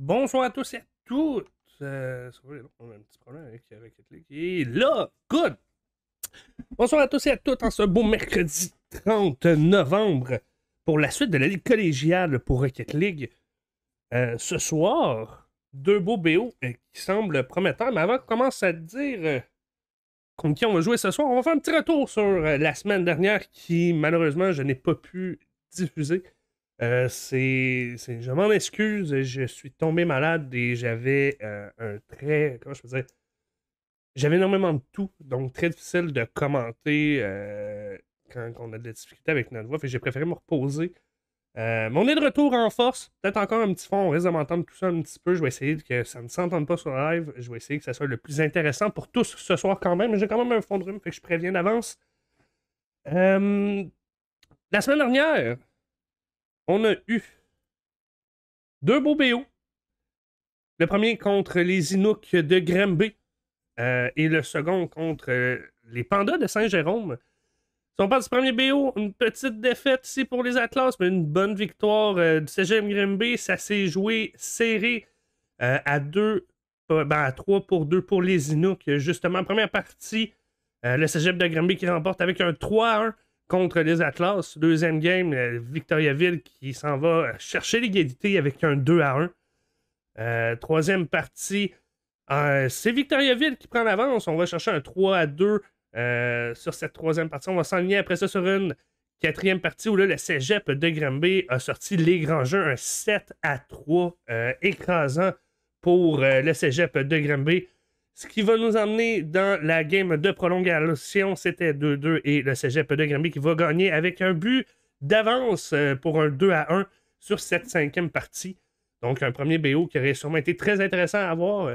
Bonsoir à tous et à toutes. On a un petit problème avec Rocket League. Et là, good! Bonsoir à tous et à toutes en ce beau mercredi 30 novembre pour la suite de la Ligue collégiale pour Rocket League. Ce soir, deux beaux BO qui semblent prometteurs. Mais avant qu'on commence à te dire contre qui on va jouer ce soir, on va faire un petit retour sur la semaine dernière qui, malheureusement, je n'ai pas pu diffuser. Je m'en excuse, je suis tombé malade et j'avais comment je peux dire, j'avais énormément de tout, donc très difficile de commenter quand on a de la difficulté avec notre voix, fait que j'ai préféré me reposer. Mais on est de retour en force, peut-être encore un petit fond, on risque de m'entendre tout ça un petit peu, je vais essayer que ça ne s'entende pas sur le live, je vais essayer que ça soit le plus intéressant pour tous ce soir quand même, mais j'ai quand même un fond de rhume, fait que je préviens d'avance. La semaine dernière, on a eu deux beaux BO. Le premier contre les Inuks de Granby et le second contre les Pandas de Saint-Jérôme. Si on parle du premier BO, une petite défaite ici pour les Atlas, mais une bonne victoire du CGM Granby. Ça s'est joué serré à 3-2 pour les Inuks. Justement, première partie, le CGM de Granby qui remporte avec un 3-1 contre les Atlas. Deuxième game, Victoriaville qui s'en va chercher l'égalité avec un 2-1. Troisième partie, c'est Victoriaville qui prend l'avance. On va chercher un 3-2 sur cette troisième partie. On va s'enligner après ça sur une quatrième partie où là, le cégep de Granby a sorti les grands jeux, un 7-3 écrasant pour le cégep de Granby. Ce qui va nous emmener dans la game de prolongation, c'était 2-2 et le cégep de Granby qui va gagner avec un but d'avance pour un 2-1 sur cette cinquième partie. Donc un premier BO qui aurait sûrement été très intéressant à voir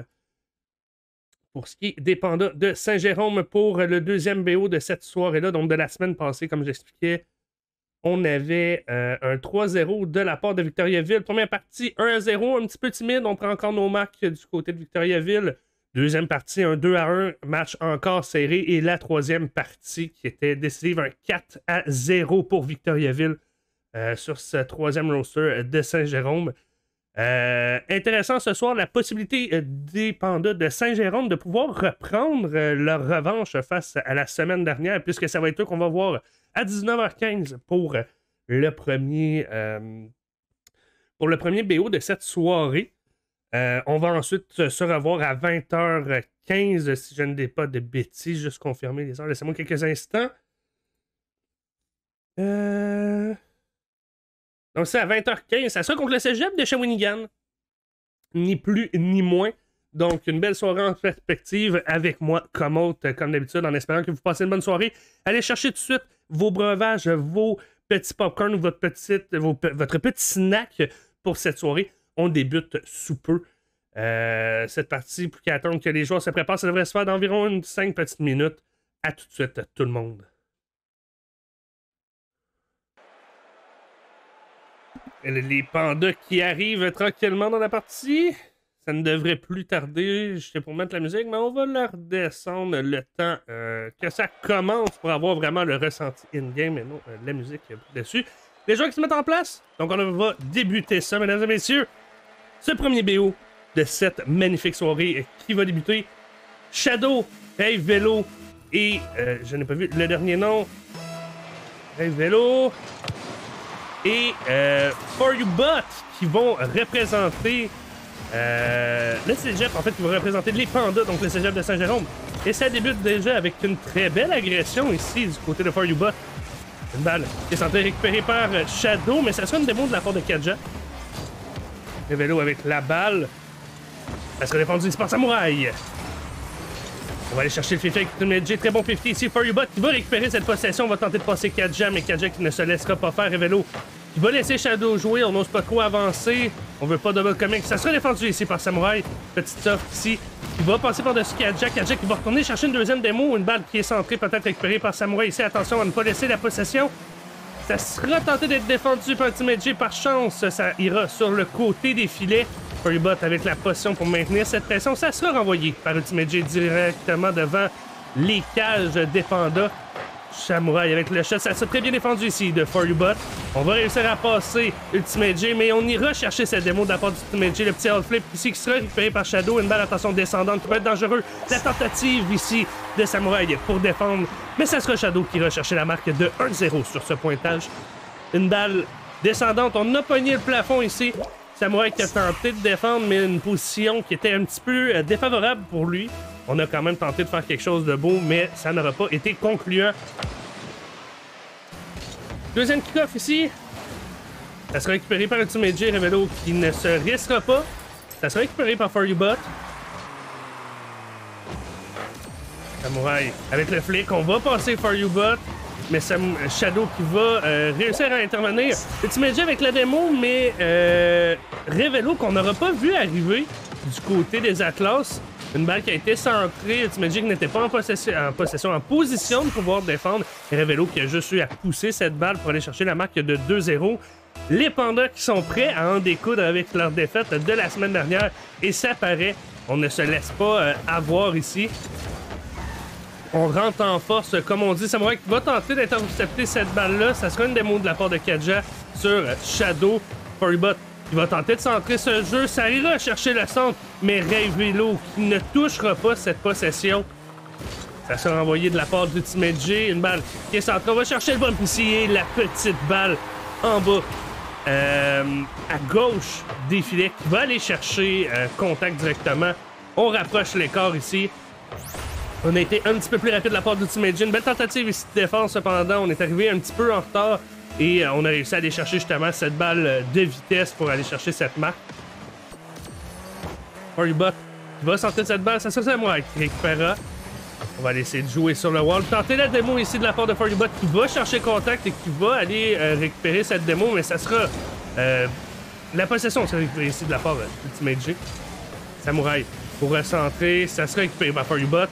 pour ce qui est des Pandas de Saint-Jérôme pour le deuxième BO de cette soirée-là, donc de la semaine passée, comme j'expliquais. On avait un 3-0 de la part de Victoriaville. Première partie, 1-0, un petit peu timide. On prend encore nos marques du côté de Victoriaville. Deuxième partie, un 2-1, match encore serré. Et la troisième partie qui était décisive, un 4-0 pour Victoriaville sur ce troisième roster de Saint-Jérôme. Intéressant ce soir, la possibilité des Pandas de Saint-Jérôme de pouvoir reprendre leur revanche face à la semaine dernière, puisque ça va être eux qu'on va voir à 19h15 pour le premier BO de cette soirée. On va ensuite se revoir à 20h15, si je ne dis pas de bêtises, juste confirmer les heures. Laissez-moi quelques instants. Donc c'est à 20h15, ça sera contre le cégep de Shawinigan. Ni plus ni moins. Donc une belle soirée en perspective avec moi comme hôte, comme d'habitude, en espérant que vous passez une bonne soirée. Allez chercher tout de suite vos breuvages, vos petits popcorn, votre petit snack pour cette soirée. On débute sous peu. Cette partie, plus qu'à attendre que les joueurs se préparent, ça devrait se faire d'environ 5 petites minutes. À tout de suite, tout le monde. Les Pandas qui arrivent tranquillement dans la partie. Ça ne devrait plus tarder. J'étais pour mettre la musique, mais on va la redescendre le temps que ça commence pour avoir vraiment le ressenti in-game et non la musique dessus. Les joueurs qui se mettent en place. Donc on va débuter ça, mesdames et messieurs. Ce premier BO de cette magnifique soirée qui va débuter. Shadow, Rave Velo et je n'ai pas vu le dernier nom. Rave Velo et For You But qui vont représenter le cégep, en fait, qui va représenter les Pandas, donc le cégep de Saint-Jérôme. Et ça débute déjà avec une très belle agression ici du côté de For You But. Une balle qui est censée récupérer par Shadow, mais ça sera une démo de la part de Kadja. Le vélo avec la balle. Elle sera défendue ici par Samouraï. On va aller chercher le 50 avec Ultimate. Très bon 50 ici. For You But qui va récupérer cette possession. On va tenter de passer Kadja, mais Kadja qui ne se laissera pas faire. Revelo qui va laisser Shadow jouer. On n'ose pas trop avancer. On veut pas double comic. Ça sera défendu ici par Samouraï. Petite soft ici. Qui va passer par-dessus Kadja. Kadja qui va retourner chercher une deuxième démo. Une balle qui est centrée, peut-être récupérée par Samouraï ici. Attention à ne pas laisser la possession. Ça sera tenté d'être défendu par Ultimate. Par chance, ça ira sur le côté des filets. For You But avec la potion pour maintenir cette pression. Ça sera renvoyé par Ultimate directement devant les cages des Pandas. Samouraï avec le shot. Ça s'est très bien défendu ici de For You Bot. On va réussir à passer Ultimate J, mais on ira chercher cette démo de la part d'Ultimate J. Le petit out flip ici qui sera récupéré par Shadow. Une balle, attention, descendante qui peut être dangereux. La tentative ici de Samouraï pour défendre, mais ça sera Shadow qui ira chercher la marque de 1-0 sur ce pointage. Une balle descendante. On a pogné le plafond ici. Samouraï qui a tenté de défendre, mais une position qui était un petit peu défavorable pour lui. On a quand même tenté de faire quelque chose de beau, mais ça n'aura pas été concluant. Deuxième kick-off ici. Ça sera récupéré par Ultimate J. Revelo qui ne se risquera pas. Ça sera récupéré par For You Bot. Samouraï avec le flic. On va passer For You Bot. Mais Shadow qui va réussir à intervenir. Ultimate J avec la démo, mais Revelo qu'on n'aura pas vu arriver du côté des Atlas. Une balle qui a été centrée. Ultimate J qui n'était pas en position de pouvoir défendre. Et Revelo qui a juste eu à pousser cette balle pour aller chercher la marque de 2-0. Les Pandas qui sont prêts à en découdre avec leur défaite de la semaine dernière. Et ça paraît, on ne se laisse pas avoir ici. On rentre en force, comme on dit. Samouraï qui va tenter d'intercepter cette balle-là. Ça sera une démo de la part de Kadja sur Shadow. For You Bot qui va tenter de centrer ce jeu. Ça ira chercher le centre, mais Revelo qui ne touchera pas cette possession. Ça sera envoyé de la part d'Ultimate J. Une balle qui est centrée. On va chercher le bump ici et la petite balle en bas. À gauche des filets qui va aller chercher contact directement. On rapproche l'écart ici. On a été un petit peu plus rapide de la part d'Ultimate J. Une belle tentative ici de défense, cependant. On est arrivé un petit peu en retard et on a réussi à aller chercher justement cette balle de vitesse pour aller chercher cette marque. For You Bot qui va sortir cette balle. Ça sera Samouraï qui récupérera. On va aller essayer de jouer sur le wall. Tenter la démo ici de la part de For You Bot qui va chercher contact et qui va aller récupérer cette démo, mais ça sera la possession sera récupérée ici de la part d'Ultimate J. Samouraï pour recentrer. Ça sera récupéré par For You Bot.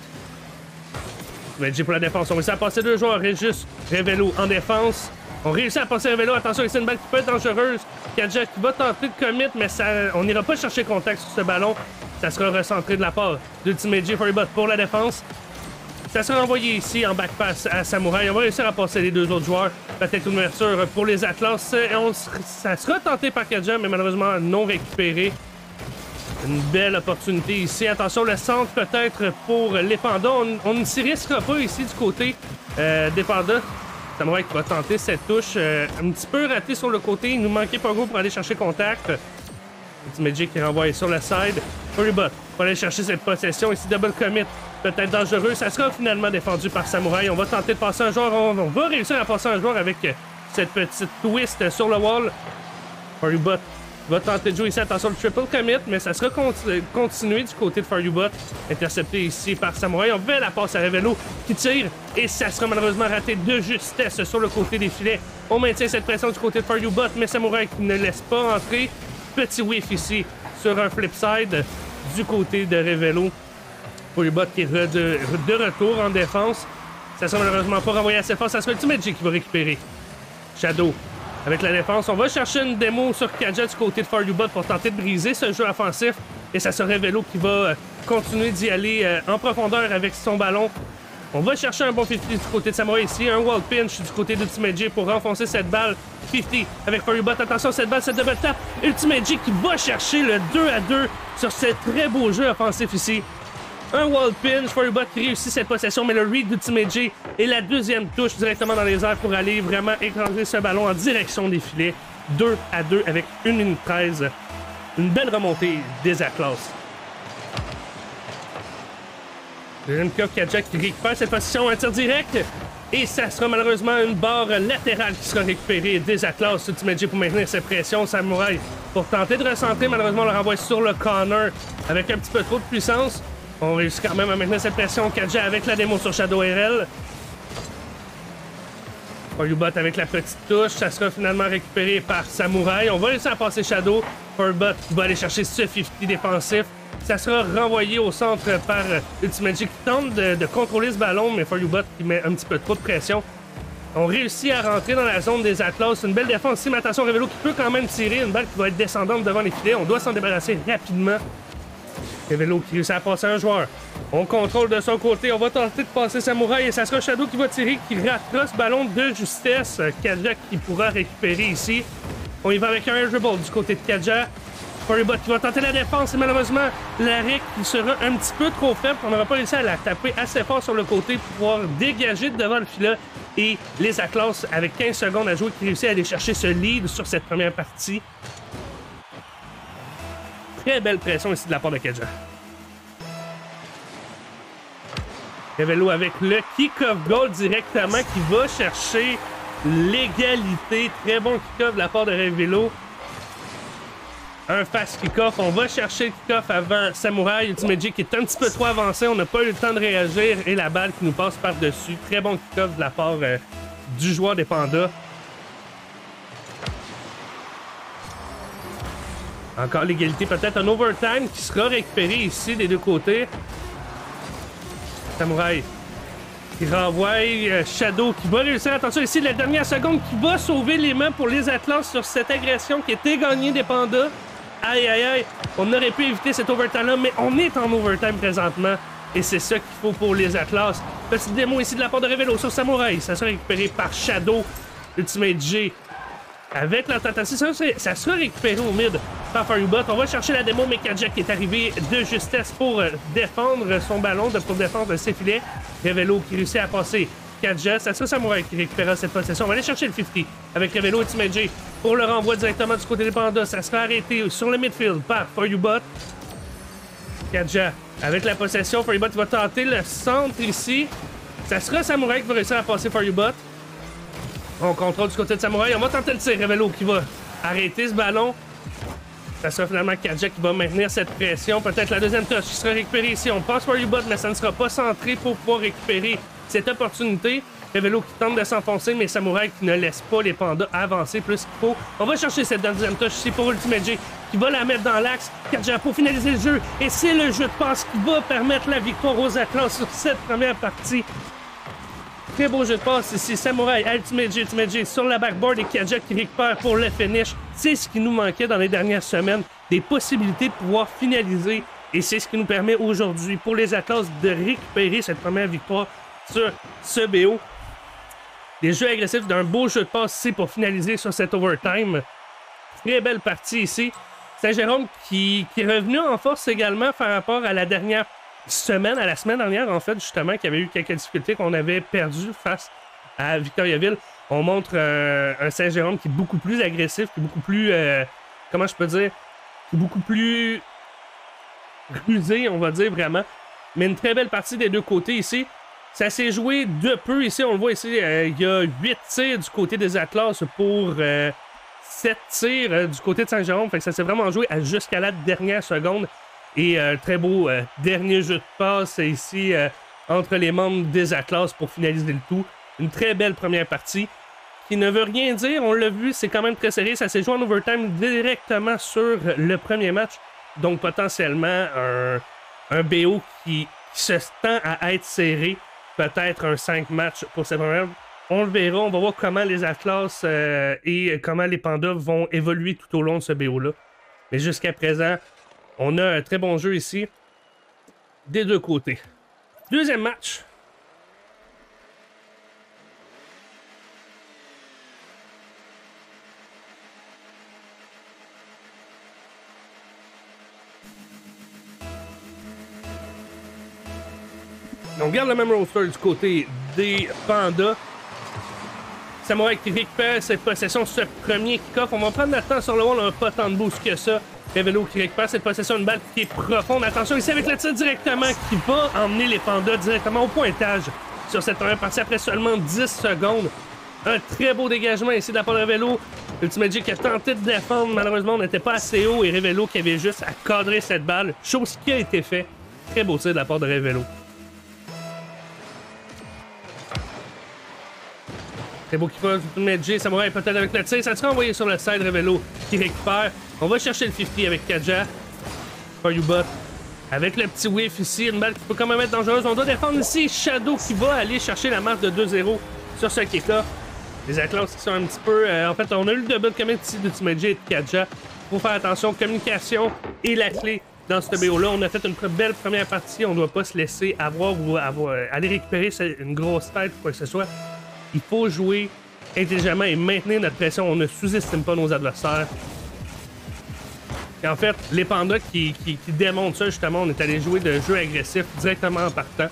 Ultimate J pour la défense. On réussit à passer deux joueurs. Juste Revelo en défense. On réussit à passer Revelo. Attention, c'est une balle qui peut être dangereuse. Kadja qui va tenter de commit, mais ça, on n'ira pas chercher contact sur ce ballon. Ça sera recentré de la part d'Ultimate J. For You Bot pour la défense. Ça sera envoyé ici en backpass à Samouraï. On va réussir à passer les deux autres joueurs. Peut-être une ouverture pour les Atlas. Ça sera tenté par Kadja, mais malheureusement non récupéré. Une belle opportunité ici. Attention, le centre peut-être pour les Pandas. On ne s'y risquera pas ici du côté des Pandas. Samouraï qui va tenter cette touche. Un petit peu raté sur le côté. Il nous manquait pas gros pour aller chercher contact. Ultimate J qui renvoie sur le side. For You Bot pour aller chercher cette possession. Ici, double commit. Peut-être dangereux. Ça sera finalement défendu par Samouraï. On va tenter de passer un joueur. On va réussir à passer un joueur avec cette petite twist sur le wall. For You Bot va tenter de jouer ici. Attention, le triple commit, mais ça sera continué du côté de For You Bot. Intercepté ici par Samouraï. On fait la passe à Revelo qui tire et ça sera malheureusement raté de justesse sur le côté des filets. On maintient cette pression du côté de For You Bot, mais Samouraï qui ne laisse pas entrer. Petit whiff ici sur un flip side du côté de Revelo. For You Bot qui est de retour en défense. Ça sera malheureusement pas renvoyé assez fort. Ça sera Ultimate J qui va récupérer. Shadow avec la défense. On va chercher une démo sur Kadja du côté de For You Bot pour tenter de briser ce jeu offensif. Et ça sera Revelo qui va continuer d'y aller en profondeur avec son ballon. On va chercher un bon 50 du côté de Samouraï ici. Un wall pinch du côté d'Ultimate J pour renfoncer cette balle. 50 avec For You Bot. Attention, cette balle, cette double tap. Ultimate J qui va chercher le 2-2 sur ce très beau jeu offensif ici. Un wall pinch, For You Bot qui réussit cette possession, mais le read d'Ultimate J et la deuxième touche directement dans les airs pour aller vraiment écraser ce ballon en direction des filets. 2-2 avec 1 minute 13. Une belle remontée des Atlas. Deuxième cas, Kadja qui récupère cette position à tir direct. Et ça sera malheureusement une barre latérale qui sera récupérée des Atlas. Ultimate J pour maintenir ses pressions. Samouraï pour tenter de recentrer. Malheureusement, on le renvoie sur le corner avec un petit peu trop de puissance. On réussit quand même à maintenir cette pression. Kadja avec la démo sur Shadow RL. For You Bot avec la petite touche. Ça sera finalement récupéré par Samouraï. On va réussir à passer Shadow. For You Bot qui va aller chercher ce 50 défensif. Ça sera renvoyé au centre par Ultimate J qui tente de contrôler ce ballon, mais For You Bot qui met un petit peu trop de pression. On réussit à rentrer dans la zone des Atlas. Une belle défense ici, mais attention, Revelo qui peut quand même tirer. Une balle qui va être descendante devant les filets. On doit s'en débarrasser rapidement. Revelo qui réussit à passer un joueur. On contrôle de son côté. On va tenter de passer Samouraï et ça sera Shadow qui va tirer, qui ratera ce ballon de justesse. Kadja qui pourra récupérer ici. On y va avec un air dribble du côté de Kadja. Forybot qui va tenter la défense et malheureusement, l'arrêt qui sera un petit peu trop faible. On n'aura pas réussi à la taper assez fort sur le côté pour pouvoir dégager devant le filet. Et les Atlas, avec 15 secondes à jouer, qui réussit à aller chercher ce lead sur cette première partie. Très belle pression ici de la part de Kadja. Revello avec le kick-off goal directement qui va chercher l'égalité. Très bon kick-off de la part de Revello. Un fast kick-off. On va chercher le kick-off avant Samouraï. Ultimate J qui est un petit peu trop avancé. On n'a pas eu le temps de réagir et la balle qui nous passe par-dessus. Très bon kick-off de la part du joueur des Pandas. Encore l'égalité. Peut-être un overtime qui sera récupéré ici des deux côtés. Samouraï qui renvoie Shadow qui va réussir. Attention ici, la dernière seconde qui va sauver les mains pour les Atlas sur cette agression qui était gagnée des Pandas. Aïe, aïe, aïe. On aurait pu éviter cet overtime-là, mais on est en overtime présentement. Et c'est ça qu'il faut pour les Atlas. Petite démo ici de la part de Revello sur Samouraï. Ça sera récupéré par Shadow. Ultimate J. Avec la tentation, ça sera récupéré au mid par Forybot. On va chercher la démo, mais Kadja qui est arrivé de justesse pour défendre son ballon, pour défendre ses filets. Revello qui réussit à passer Kadja. Ça sera Samouraï qui récupérera cette possession. On va aller chercher le 50 avec Revello et Ultimate J pour le renvoi directement du côté des Pandas. Ça sera arrêté sur le midfield par Forybot. Kadja avec la possession. Forybot va tenter le centre ici. Ça sera Samouraï qui va réussir à passer Forybot. On contrôle du côté de Samouraï. On va tenter le tir. Revello qui va arrêter ce ballon. Ça sera finalement Kadja qui va maintenir cette pression. Peut-être la deuxième touche qui sera récupérée ici. On passe Forybot, mais ça ne sera pas centré pour pouvoir récupérer cette opportunité. Revello qui tente de s'enfoncer, mais Samouraï qui ne laisse pas les Pandas avancer plus qu'il faut. On va chercher cette deuxième touche ici pour Ultimate J qui va la mettre dans l'axe. Kadja pour finaliser le jeu. Et c'est le jeu de passe qui va permettre la victoire aux Atlas sur cette première partie. Très beau jeu de passe ici. Samouraï, Ultimate J sur la backboard et Kadja qui récupère pour le finish. C'est ce qui nous manquait dans les dernières semaines. Des possibilités de pouvoir finaliser. Et c'est ce qui nous permet aujourd'hui pour les Atlas de récupérer cette première victoire sur ce BO. Des jeux agressifs d'un beau jeu de passe ici pour finaliser sur cette overtime. Très belle partie ici. Saint-Jérôme qui est revenu en force également par rapport à la dernière semaine, à la semaine dernière, en fait, justement, qu'il y avait eu quelques difficultés qu'on avait perdues face à Victoriaville. On montre un Saint-Jérôme qui est beaucoup plus agressif, qui est beaucoup plus, comment je peux dire, qui est beaucoup plus rusé, on va dire, vraiment. Mais une très belle partie des deux côtés ici. Ça s'est joué de peu ici, on le voit ici, il y a 8 tirs du côté des Atlas pour 7 tirs du côté de Saint-Jérôme. Fait que ça s'est vraiment joué jusqu'à la dernière seconde. Et très beau dernier jeu de passe ici entre les membres des Atlas pour finaliser le tout. Une très belle première partie qui ne veut rien dire. On l'a vu, c'est quand même très serré. Ça s'est joué en overtime directement sur le premier match. Donc potentiellement un BO qui se tend à être serré. Peut-être un 5 matchs pour cette première. On le verra. On va voir comment les Atlas et comment les Pandas vont évoluer tout au long de ce BO-là. Mais jusqu'à présent, on a un très bon jeu ici, des deux côtés. Deuxième match. On garde le même roster du côté des Pandas. Samouraï qui récupère cette possession sur ce premier kick-off. On va prendre notre temps sur le wall, on n'a pas tant de boost que ça. Revello qui récupère cette possession, une balle qui est profonde. Attention ici avec le tir directement qui va emmener les Pandas directement au pointage sur cette première partie après seulement 10 secondes. Un très beau dégagement ici de la part de Revello. Ultimate J qui a tenté de défendre, malheureusement on n'était pas assez haut et Revello qui avait juste à cadrer cette balle. Chose qui a été fait. Très beau tir de la part de Revello. Très beau qui fait Ultimate J. Samouraï peut-être avec le tir. Ça sera envoyé sur le side. Revello qui récupère. On va chercher le 50 avec Kadja. Forybot avec le petit whiff ici. Une balle qui peut quand même être dangereuse. On doit défendre ici. Shadow qui va aller chercher la marque de 2-0 sur ce kick-off. Les Atlas qui sont un petit peu... en fait, on a eu le double commit ici d'Ultimate J et de Kadja. Faut faire attention. Communication est la clé dans ce BO-là. On a fait une belle première partie. On ne doit pas se laisser avoir ou aller récupérer une grosse tête ou quoi que ce soit. Il faut jouer intelligemment et maintenir notre pression. On ne sous-estime pas nos adversaires. Et en fait, les pandas qui démontrent ça, justement, on est allé jouer de jeu agressif directement en partant.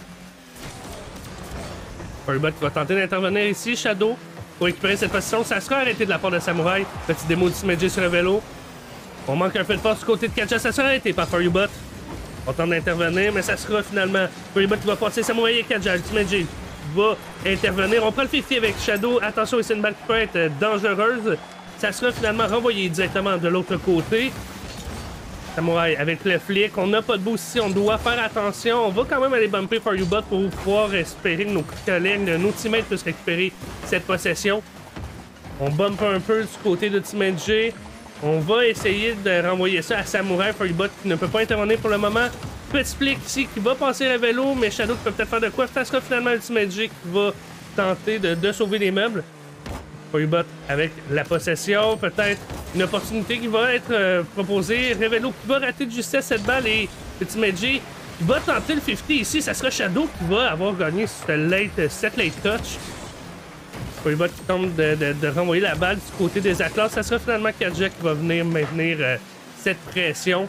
Furrybot qui va tenter d'intervenir ici. Shadow pour récupérer cette position. Ça sera arrêté de la part de Samouraï. Petit démo du Tsumeji sur le vélo. On manque un peu de force du côté de Kaja. Ça sera arrêté par Furrybot. On tente d'intervenir, mais ça sera finalement Furrybot qui va passer Samouraï et Kaja. Le Tsumeji va intervenir. On prend le 50 avec Shadow. Attention, c'est une balle qui peut être dangereuse. Ça sera finalement renvoyé directement de l'autre côté. Samouraï avec le flic. On n'a pas de boost ici. On doit faire attention. On va quand même aller bumper Furrybot pour pouvoir espérer que nos collègues, nos teammates puissent récupérer cette possession. On bump un peu du côté de Tsumeji. On va essayer de renvoyer ça à Samouraï. Furrybot qui ne peut pas intervenir pour le moment. Petit flic ici qui va passer le vélo, mais Shadow qui peut peut-être faire de quoi. Ça sera finalement le Tsumeji qui va tenter de sauver les meubles. Furrybot avec la possession, peut-être une opportunité qui va être proposée. Revelo qui va rater de justesse cette balle et le Tsumeji qui va tenter le 50 ici. Ça sera Shadow qui va avoir gagné cette late touch. Furrybot qui tente de renvoyer la balle du côté des Atlas. Ça sera finalement Kaja qui va venir maintenir cette pression.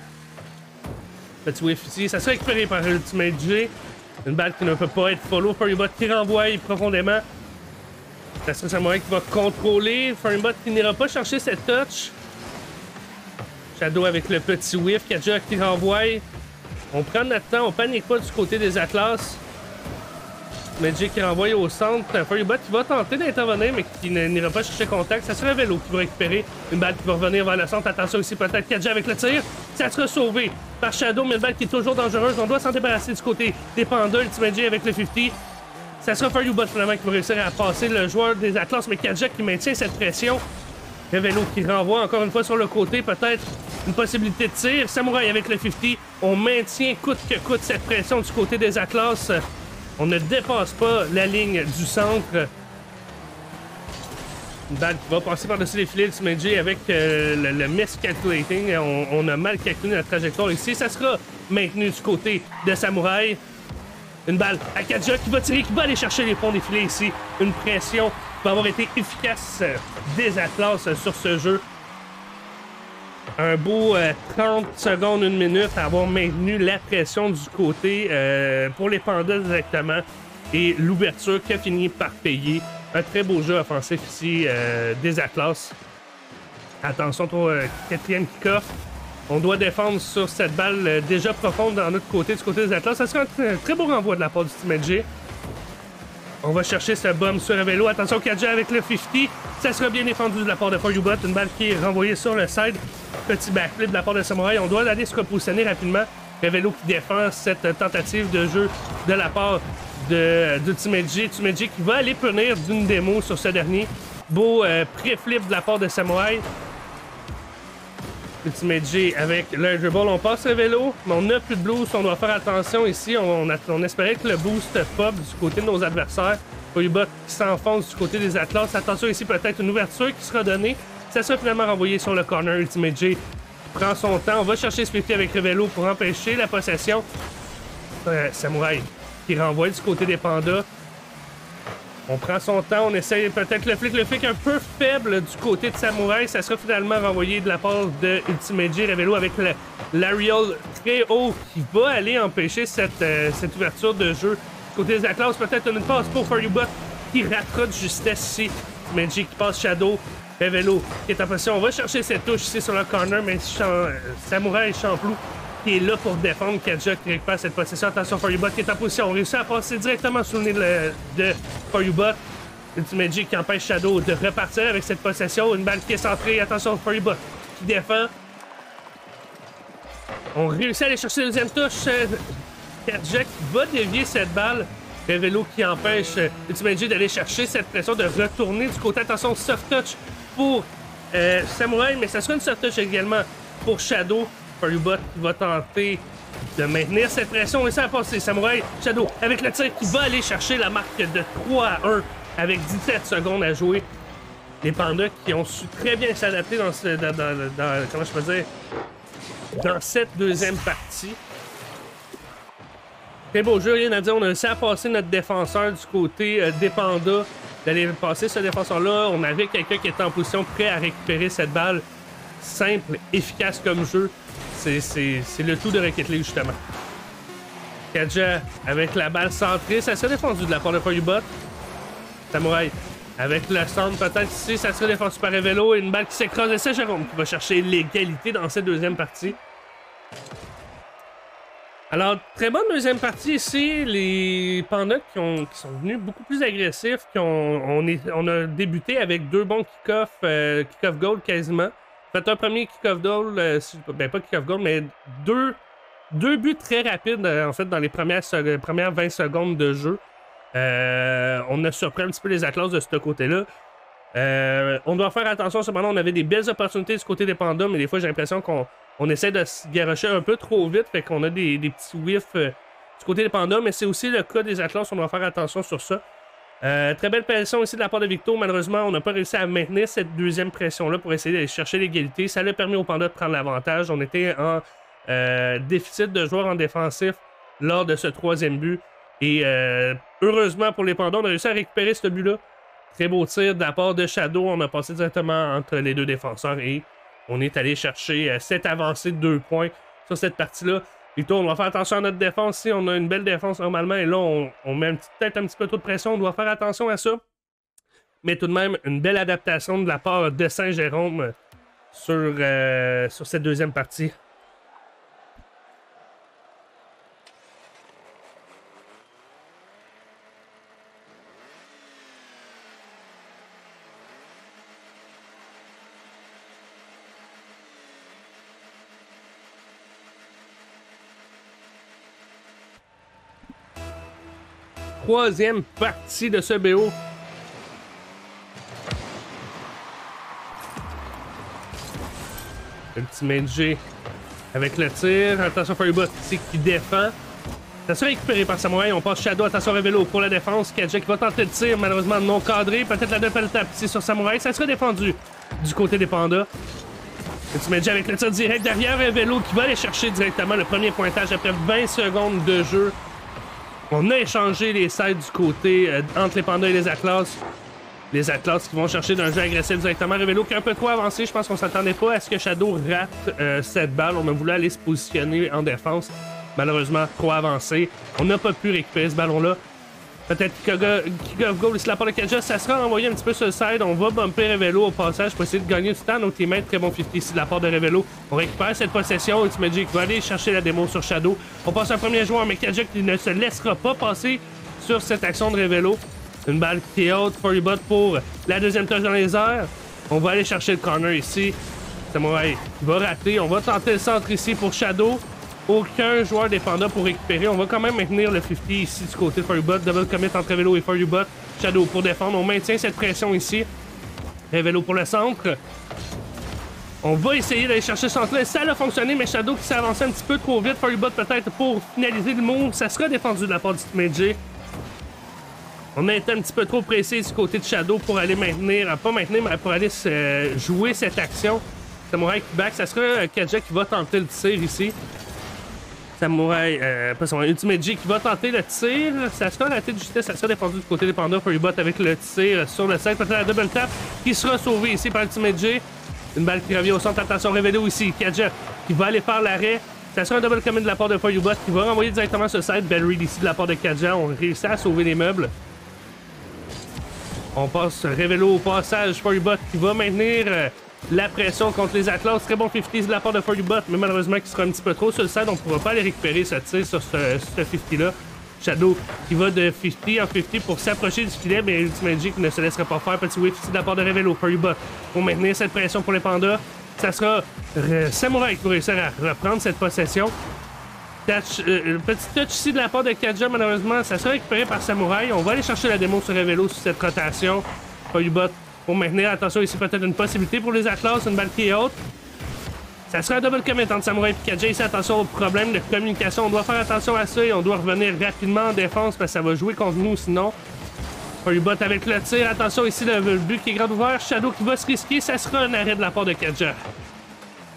Petit whiff ici. Ça sera récupéré par le Tsumeji. Une balle qui ne peut pas être follow. Furrybot qui renvoie profondément. Ça sera Samouraï qui va contrôler. Furrybot qui n'ira pas chercher cette touch. Shadow avec le petit whiff. Kaja qui renvoie. On prend notre temps. On panique pas du côté des Atlas. Magic qui renvoie au centre. Furrybot qui va tenter d'intervenir, mais qui n'ira pas chercher contact. Ça sera Velo qui va récupérer une balle qui va revenir vers le centre. Attention ici, peut-être Kaja avec le tir. Ça sera sauvé par Shadow, mais une balle qui est toujours dangereuse. On doit s'en débarrasser du côté des pandas. Ultimate avec le 50. Ça sera Furrybot finalement qui va réussir à passer le joueur des Atlas, mais Kaja qui maintient cette pression. Revelo qui renvoie encore une fois sur le côté, peut-être une possibilité de tir. Samouraï avec le 50. On maintient coûte que coûte cette pression du côté des Atlas. On ne dépasse pas la ligne du centre. Une balle qui va passer par-dessus les filets de Tsumeji avec le miscalculating. On a mal calculé notre trajectoire ici. Ça sera maintenu du côté de Samouraï. Une balle à Kaja qui va tirer, qui va aller chercher les ponts des filets ici. Une pression qui va avoir été efficace des Atlas sur ce jeu. Un beau 30 secondes, 1 minute à avoir maintenu la pression du côté pour les pandas directement. Et l'ouverture qui a fini par payer. Un très beau jeu offensif ici des Atlas. Attention au 4e kick-off. On doit défendre sur cette balle déjà profonde dans notre côté, du côté des Atlas. Ça sera un très beau renvoi de la part du Tsumeji. On va chercher ce bomb sur le vélo. Attention, Kaja avec le 50. Ça sera bien défendu de la part de Furrybot. Une balle qui est renvoyée sur le side. Petit backflip de la part de Samouraï. On doit aller se repositionner rapidement. Revelo qui défend cette tentative de jeu de la part de Tsumeji. Tsumeji qui va aller punir d'une démo sur ce dernier. Beau pré-flip de la part de Samouraï. Tsumeji avec le dribble. On passe le vélo, mais on n'a plus de boost. On doit faire attention ici. On espérait que le boost pop du côté de nos adversaires. Furrybot qui s'enfonce du côté des Atlas. Attention ici, peut-être une ouverture qui sera donnée. Ça sera finalement renvoyé sur le corner. Tsumeji prend son temps. On va chercher Splitty avec Revelo pour empêcher la possession. Samouraï qui renvoie du côté des pandas. On prend son temps, on essaye peut-être le flic un peu faible du côté de Samouraï. Ça sera finalement renvoyé de la part de Ultimeji. Revelo avec l'Ariel très haut qui va aller empêcher cette ouverture de jeu. Du côté des Atlas, peut-être une passe pour Furrybot qui ratera de justesse ici. Ultimeji qui passe Shadow. Revelo qui est en position. On va chercher cette touche ici sur le corner, mais Samouraï Champlou qui est là pour défendre. Kaja qui récupère cette possession. Attention, Furrybot qui est en position. On réussit à passer directement sous le nez de Furrybot. Ultimeji qui empêche Shadow de repartir avec cette possession. Une balle qui est centrée. Attention, Furrybot qui défend. On réussit à aller chercher la deuxième touche. Kaja qui va dévier cette balle. Revelo qui empêche Ultimeji d'aller chercher cette pression, de retourner du côté. Attention, soft touch pour Samouraï, mais ça sera une soft touch également pour Shadow. Furrybot qui va tenter de maintenir cette pression. Et ça a passé. Samouraï, Shadow avec le tir qui va aller chercher la marque de 3-1 avec 17 secondes à jouer. Les pandas qui ont su très bien s'adapter comment je peux dire, dans cette deuxième partie. Très beau jeu, rien à dire. On a réussi à passer notre défenseur du côté des pandas. D'aller passer ce défenseur-là. On avait quelqu'un qui était en position prêt à récupérer cette balle. Simple, efficace comme jeu. C'est le tout de Rocket League, justement. Kaja avec la balle centrée. Ça serait défendu de la part de Forubot. Samouraï avec le centre, peut-être ici, ça serait défendu par Revelo. Et une balle qui s'écrase. Et c'est Jérôme qui va chercher l'égalité dans cette deuxième partie. Alors, très bonne deuxième partie ici. Les pandas qui sont venus beaucoup plus agressifs. On a débuté avec 2 bons kick-off goal quasiment. Fait un premier kick-off goal, ben pas kick-off goal, mais deux buts très rapides en fait dans les premières 20 secondes de jeu. On a surpris un petit peu les Atlas de ce côté-là. On doit faire attention, cependant, on avait des belles opportunités du côté des pandas, mais des fois j'ai l'impression qu'on essaie de se garrocher un peu trop vite, fait qu'on a des petits whiffs du côté des pandas, mais c'est aussi le cas des Atlas, on doit faire attention sur ça. Très belle pression aussi de la part de Victo. Malheureusement, on n'a pas réussi à maintenir cette deuxième pression-là pour essayer d'aller chercher l'égalité. Ça a permis aux pandas de prendre l'avantage. On était en déficit de joueurs en défensif lors de ce troisième but. Et heureusement pour les pandas, on a réussi à récupérer ce but-là. Très beau tir de la part de Shadow. On a passé directement entre les deux défenseurs et on est allé chercher cette avancée de 2 points sur cette partie-là. Victor, on doit faire attention à notre défense. Si on a une belle défense normalement, et là, on met peut-être un petit peu trop de pression. On doit faire attention à ça. Mais tout de même, une belle adaptation de la part de Saint-Jérôme sur cette deuxième partie. Troisième partie de ce BO. Ultimate G avec le tir. Attention, Forubot ici qui défend. Ça sera récupéré par Samouraï. On passe Shadow. Attention, Revelo pour la défense. Kaja qui va tenter le tir, malheureusement non cadré. Peut-être la double tape ici sur Samouraï. Ça sera défendu du côté des pandas. Ultimate G avec le tir direct derrière Revelo qui va aller chercher directement le premier pointage après 20 secondes de jeu. On a échangé les sides du côté entre les pandas et les Atlas. Les Atlas qui vont chercher d'un jeu agressif directement. Revelo qui est un peu trop avancé. Je pense qu'on s'attendait pas à ce que Shadow rate cette balle. On a voulu aller se positionner en défense. Malheureusement, trop avancé. On n'a pas pu récupérer ce ballon-là. Peut-être kick-off goal ici de la part de Kaja. Ça sera envoyé un petit peu sur le side. On va bumper Revelo au passage pour essayer de gagner du temps. Nos teammates, très bon 50 ici de la part de Revelo. On récupère cette possession. Ultimate G qui va aller chercher la démo sur Shadow. On passe un premier joueur, mais Kaja qui ne se laissera pas passer sur cette action de Revelo. Une balle qui est haute. Forubot pour la deuxième touche dans les airs. On va aller chercher le corner ici. Samouraï va rater. On va tenter le centre ici pour Shadow. Aucun joueur des pandas pour récupérer. On va quand même maintenir le 50 ici du côté de Forubot. Double commit entre Revelo et Forubot. Shadow pour défendre. On maintient cette pression ici. Revelo pour le centre. On va essayer d'aller chercher ce centre-là. Ça a fonctionné, mais Shadow qui s'est avancé un petit peu trop vite. Forubot peut-être pour finaliser le move. Ça sera défendu de la part du Ultimate. On a été un petit peu trop pressé du côté de Shadow pour aller maintenir, pas maintenir, mais pour aller jouer cette action. Samouraï qui back. Ça sera Kaja qui va tenter le tir ici. Samouraï, pas son Ultimate G qui va tenter le tir. Ça sera raté de justesse, ça sera défendu du côté des pandas. Forubot avec le tir sur le side. Peut-être la double tap qui sera sauvée ici par Ultimate G. Une balle qui revient au centre. Attention, Revelo ici. Kaja qui va aller faire l'arrêt. Ça sera un double commit de la part de Forubot qui va renvoyer directement sur le side. Bell read ici de la part de Kaja. On réussit à sauver les meubles. On passe Revelo au passage. Forubot qui va maintenir la pression contre les Atlas. Très bon 50 de la part de Forubot, mais malheureusement qui sera un petit peu trop sur le side. On ne pourra pas aller récupérer ce tir sur ce 50-là. Shadow qui va de 50 en 50 pour s'approcher du filet, mais Ultimate G qui ne se laissera pas faire. Petit whiff ici de la part de Revelo. Forubot pour maintenir cette pression pour les pandas. Ça sera Samouraï qui va réussir à reprendre cette possession. Petit touch ici de la part de Kaja, malheureusement, ça sera récupéré par Samouraï. On va aller chercher la démo sur Revelo sur cette rotation. Forubot pour maintenir, attention, ici peut-être une possibilité pour les Atlas, une balle qui est haute. Ça sera un double commit entre Samouraï et Kaja. Ici, attention au problème de communication. On doit faire attention à ça et on doit revenir rapidement en défense parce que ça va jouer contre nous sinon. Forubot avec le tir. Attention ici, le but qui est grand ouvert. Shadow qui va se risquer. Ça sera un arrêt de la part de Kaja.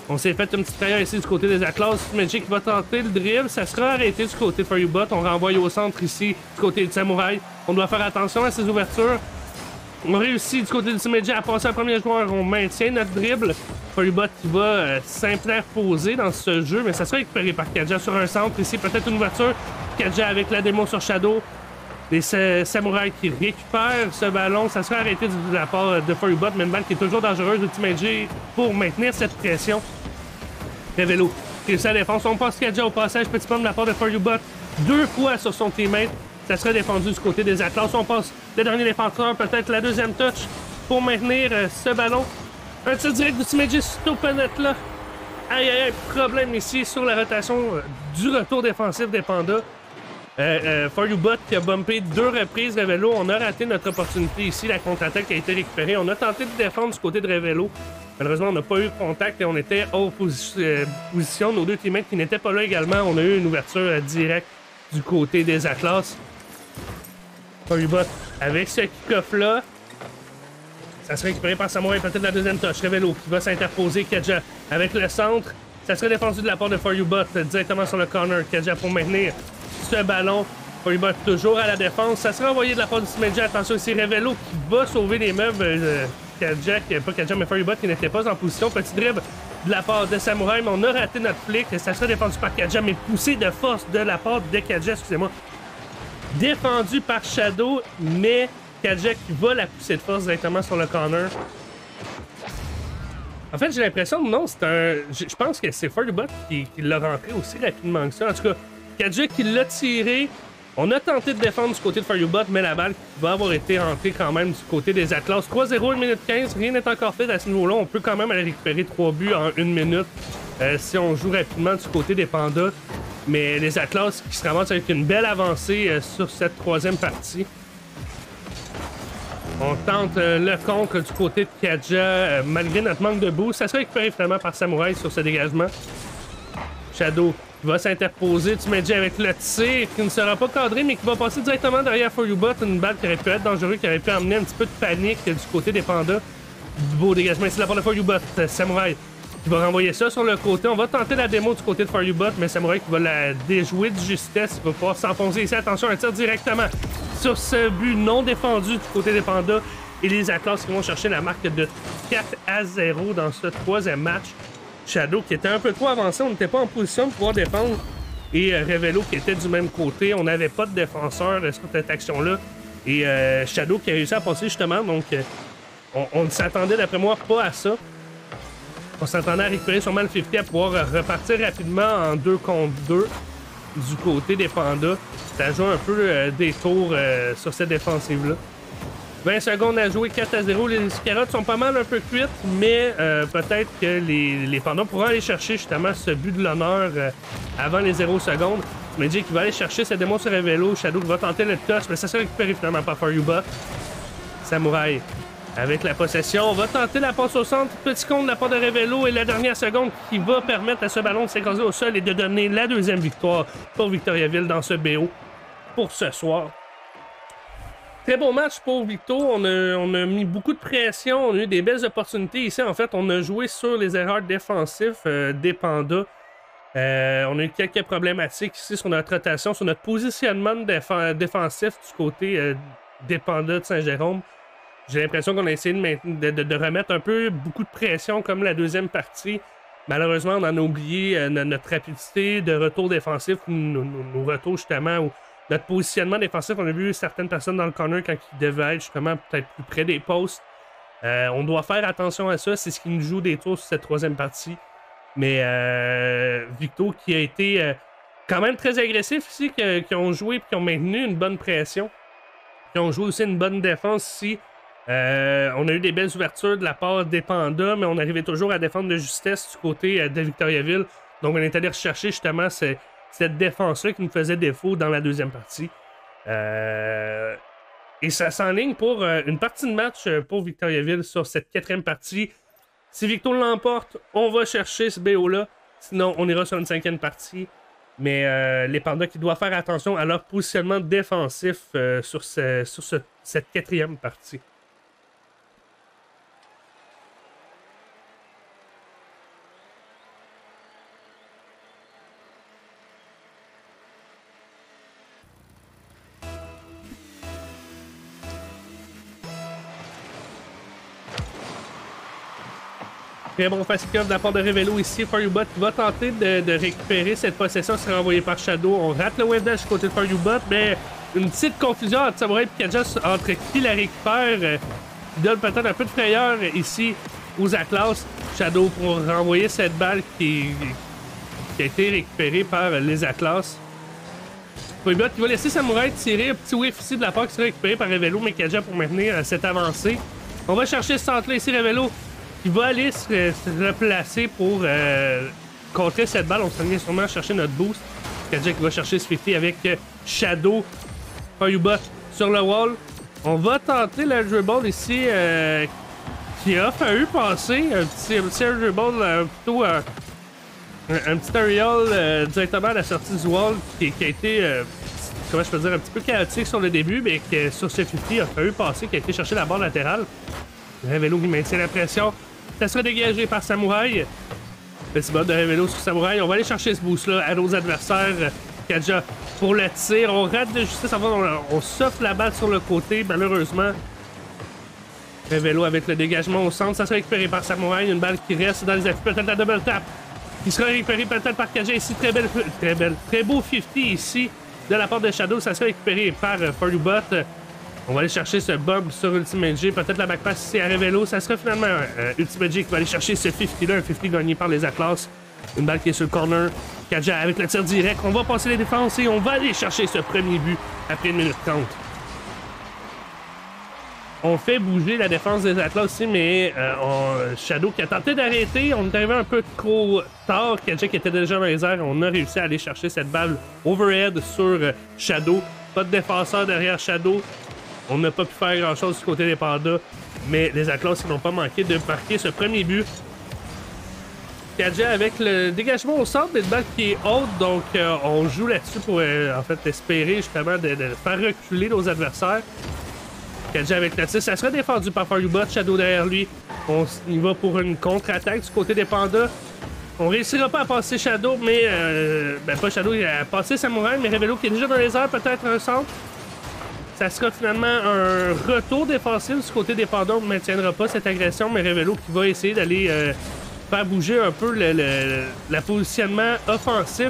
On s'est fait une petite frayeur ici du côté des Atlas. Magic va tenter le dribble. Ça sera arrêté du côté de Furubot. On renvoie au centre ici du côté du Samouraï. On doit faire attention à ces ouvertures. On réussit du côté du Magic à passer un premier joueur. On maintient notre dribble. Furubot qui va s'interposer dans ce jeu, mais ça sera récupéré par Kadja sur un centre. Ici, peut-être une ouverture. Kadja avec la démo sur Shadow. Les samouraïs qui récupèrent ce ballon. Ça sera arrêté de la part de Furubot, mais une balle qui est toujours dangereuse de T-Magic pour maintenir cette pression. Revelo qui réussit à la défense. On passe Kadja au passage. Petit pont de la part de Furubot. 2 fois sur son teammate. Ça sera défendu du côté des Atlas. On passe le dernier défenseur, peut-être la deuxième touch pour maintenir ce ballon. Un tir direct du T-Magic sur Openet là. Aïe aïe aïe, problème ici sur la rotation du retour défensif des Pandas. Furubot qui a bumpé 2 reprises Revelo. On a raté notre opportunité ici. La contre-attaque a été récupérée. On a tenté de défendre du côté de Revelo. Malheureusement, on n'a pas eu de contact et on était hors position. Nos deux teammates qui n'étaient pas là également. On a eu une ouverture directe du côté des Atlas. Furubot avec ce kick-off là. Ça sera récupéré par Samouraï, peut-être la deuxième touch. Revelo qui va s'interposer. Kadja avec le centre. Ça sera défendu de la part de Furubot directement sur le corner. Kadja pour maintenir ce ballon. Furubot toujours à la défense. Ça sera envoyé de la part du T-Magic. Attention ici, Revelo qui va sauver les meubles. Kadja, pas Kadja, mais Furubot qui n'était pas en position. Petit dribble de la part de Samouraï, mais on a raté notre flic. Ça sera défendu par Kadja, mais poussé de force de la part de Kadja, excusez-moi. Défendu par Shadow, mais Kadja qui va la pousser de force directement sur le corner. En fait, j'ai l'impression que non, c'est un... Je pense que c'est Furubot qui l'a rentré aussi rapidement que ça. En tout cas, Kadja qui l'a tiré. On a tenté de défendre du côté de Furubot, mais la balle va avoir été rentrée quand même du côté des Atlas. 3-0, 1 minute 15. Rien n'est encore fait à ce niveau-là. On peut quand même aller récupérer 3 buts en 1 minute si on joue rapidement du côté des Pandas. Mais les Atlas qui se ramassent avec une belle avancée sur cette troisième partie. On tente le contre du côté de Kadja malgré notre manque de boost. Ça sera récupéré finalement par Samouraï sur ce dégagement. Shadow qui va s'interposer. T-Magic avec le tir qui ne sera pas cadré mais qui va passer directement derrière Furubot. Une balle qui aurait pu être dangereuse, qui aurait pu amener un petit peu de panique du côté des Pandas. Du beau dégagement ici de la part de Furubot. Samouraï qui va renvoyer ça sur le côté. On va tenter la démo du côté de Furubot, mais Samouraï qui va la déjouer de justesse. Il va pouvoir s'enfoncer ici. Attention, un tir directement sur ce but non défendu du côté des Pandas. Et les Atlas qui vont chercher la marque de 4-0 dans ce troisième match. Shadow qui était un peu trop avancé, on n'était pas en position de pouvoir défendre. Et Revelo qui était du même côté, on n'avait pas de défenseur sur cette action-là. Et Shadow qui a réussi à passer justement, donc on ne s'attendait d'après moi pas à ça. On s'attendait à récupérer sûrement le 50 à pouvoir repartir rapidement en 2 contre 2 du côté des Pandas. Ça joue un peu des tours sur cette défensive-là. 20 secondes à jouer, 4-0. Les carottes sont pas mal un peu cuites, mais peut-être que les Pandas pourront aller chercher justement ce but de l'honneur avant les 0 secondes. Magic qui va aller chercher cette démo sur Revelo. Shadow qui va tenter le touch, mais ça sera récupéré finalement par Furubot. Samouraï avec la possession. On va tenter la passe au centre. Petit compte de la part de Revelo et la dernière seconde qui va permettre à ce ballon de s'écraser au sol et de donner la deuxième victoire pour Victoriaville dans ce BO pour ce soir. Très bon match pour Victo. On a mis beaucoup de pression. On a eu des belles opportunités ici. En fait, on a joué sur les erreurs défensives des Pandas. On a eu quelques problématiques ici sur notre rotation, sur notre positionnement défensif du côté des Pandas de Saint-Jérôme. J'ai l'impression qu'on a essayé de remettre un peu beaucoup de pression comme la deuxième partie. Malheureusement, on en a oublié notre rapidité de retour défensif, nos retours justement, ou notre positionnement défensif. On a vu certaines personnes dans le corner quand ils devaient être justement peut-être plus près des postes. On doit faire attention à ça, c'est ce qui nous joue des tours sur cette troisième partie. Mais Victo qui a été quand même très agressif ici, qui ont joué et qui ont maintenu une bonne pression. Qui ont joué aussi une bonne défense ici. On a eu des belles ouvertures de la part des Pandas, mais on arrivait toujours à défendre de justesse du côté de Victoriaville. Donc on est allé rechercher justement cette défense-là qui nous faisait défaut dans la deuxième partie. Et ça s'enligne pour une partie de match pour Victoriaville sur cette quatrième partie. Si Victo l'emporte, on va chercher ce BO-là. Sinon, on ira sur une cinquième partie. Mais les Pandas qui doivent faire attention à leur positionnement défensif sur cette quatrième partie. Très bon face-off de la part de Revelo ici. Faryubot qui va tenter de récupérer cette possession, sera envoyé par Shadow. On rate le wave dash du côté de Faryubot, mais une petite confusion entre Samurai et Kaja entre qui la récupère. Donne peut-être un peu de frayeur ici aux Atlas. Shadow pour renvoyer cette balle qui a été récupérée par les Atlas. Faryubot qui va laisser Samurai tirer un petit whiff ici de la part qui sera récupéré par Revelo, mais Kaja pour maintenir cette avancée. On va chercher ce centre-là ici, Revelo, qui va aller se replacer pour contrer cette balle. On s'en vient sûrement chercher notre boost. Kaja qui va chercher ce 50 avec Shadow. Faryubot sur le wall. On va tenter le dribble ici qui a failli passer. Un petit dribble plutôt un petit aerial directement à la sortie du wall qui a été, comment je peux dire, un petit peu chaotique sur le début, mais que sur ce 50 a failli passer, qui a été chercher la barre latérale. Revelo qui maintient la pression. Ça sera dégagé par Samurai. Petit bot de Revelo sur Samurai. On va aller chercher ce boost-là à nos adversaires. Kaja pour le tir. On rate de justesse. On s'offre la balle sur le côté, malheureusement. Revelo avec le dégagement au centre. Ça sera récupéré par Samurai. Une balle qui reste dans les appuis. Peut-être la double tap. Qui sera récupéré peut-être par Kaja ici. Très beau 50 ici de la part de Shadow. Ça sera récupéré par Faryubot. On va aller chercher ce bump sur Ultimate J. Peut-être la backpass ici à Revelo. Ça sera finalement Ultimate J qui va aller chercher ce 50-là. Un 50 gagné par les Atlas. Une balle qui est sur le corner. Kaja avec le tir direct. On va passer les défenses et on va aller chercher ce premier but après 1 minute 30. On fait bouger la défense des Atlas aussi, mais Shadow qui a tenté d'arrêter. On est arrivé un peu trop tard. Kaja qui était déjà dans les airs. On a réussi à aller chercher cette balle overhead sur Shadow. Pas de défenseur derrière Shadow. On n'a pas pu faire grand-chose du côté des Pandas, mais les Atlas n'ont pas manqué de marquer ce premier but. Kaja avec le dégagement au centre, une balle qui est haute, donc on joue là-dessus pour en fait espérer justement de faire reculer nos adversaires. Kaja avec le tir, ça sera défendu par Faryubot, Shadow derrière lui. On y va pour une contre-attaque du côté des Pandas. On réussira pas à passer Shadow, mais pas Shadow, il a passé Samurai, mais Revelo qui est déjà dans les airs, peut-être un centre. Ça sera finalement un retour défensif du côté des Pandas. On ne maintiendra pas cette agression, mais Revelo qui va essayer d'aller faire bouger un peu le positionnement offensif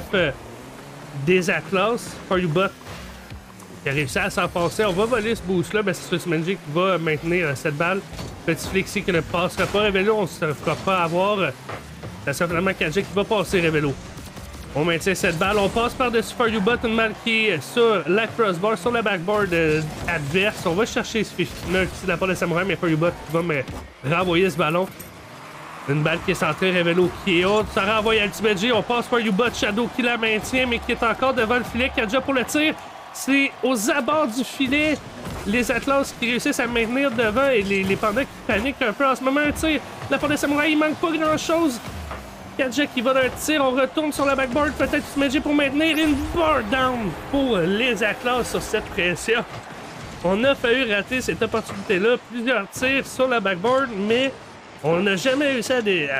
des Atlas. Faryubot qui a réussi à s'en passer. On va voler ce boost-là, mais c'est Ultimate J qui va maintenir cette balle. Petit flexi qui ne passera pas. Revelo, on ne se fera pas avoir. Ça sera finalement Kaja qui va passer Revelo. On maintient cette balle, on passe par-dessus Faryubot, une balle qui est sur la crossbar, sur la backboard adverse. On va chercher ce 50-là ici de la part de Samurai, mais Faryubot qui va me renvoyer ce ballon. Une balle qui est centrée, Revelo qui est haute, ça renvoie à Ultimate J. On passe Faryubot, Shadow qui la maintient, mais qui est encore devant le filet. Kaja pour le tir, c'est aux abords du filet. Les Atlas qui réussissent à maintenir devant et les Pandas qui paniquent un peu en ce moment. Un tir de la part de Samurai, il manque pas grand-chose. Kaja qui va d'un tir, on retourne sur la backboard, peut-être Ultimate J pour maintenir une bar down pour les Atlas sur cette pression. On a failli rater cette opportunité-là, plusieurs tirs sur la backboard, mais on n'a jamais réussi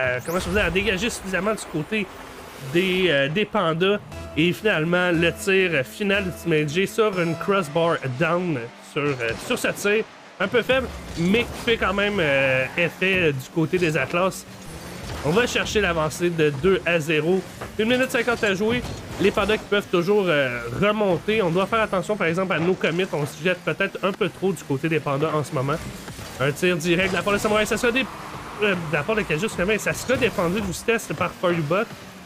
à dégager suffisamment du côté des Pandas. Et finalement, le tir final d'Ultimate J sur une crossbar down sur ce tir. Un peu faible, mais qui fait quand même effet du côté des Atlas. On va chercher l'avancée de 2-0. 1 minute 50 à jouer. Les Pandas qui peuvent toujours remonter. On doit faire attention, par exemple, à nos commits. On se jette peut-être un peu trop du côté des Pandas en ce moment. Un tir direct de la part de Samurai. Ça sera de la part de Kaja, ça sera défendu de justesse par Faryubot.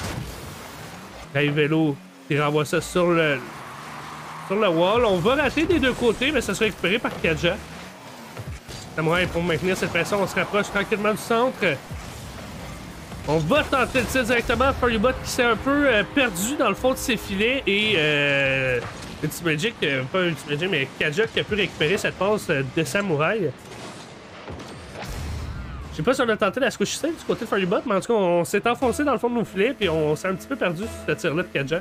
Revelo qui renvoie ça sur le wall. On va rater des deux côtés, mais ça sera récupéré par Kaja. Samurai pour maintenir cette pression. On se rapproche tranquillement du centre. On va tenter le tir directement. Faryubot qui s'est un peu perdu dans le fond de ses filets et Ultimate J, pas Ultimate J, mais Kaja qui a pu récupérer cette passe de Samurai. Je sais pas si on a tenté la squish du côté de Faryubot, mais en tout cas, on s'est enfoncé dans le fond de nos filets et on s'est un petit peu perdu sur ce tir-là de Kaja.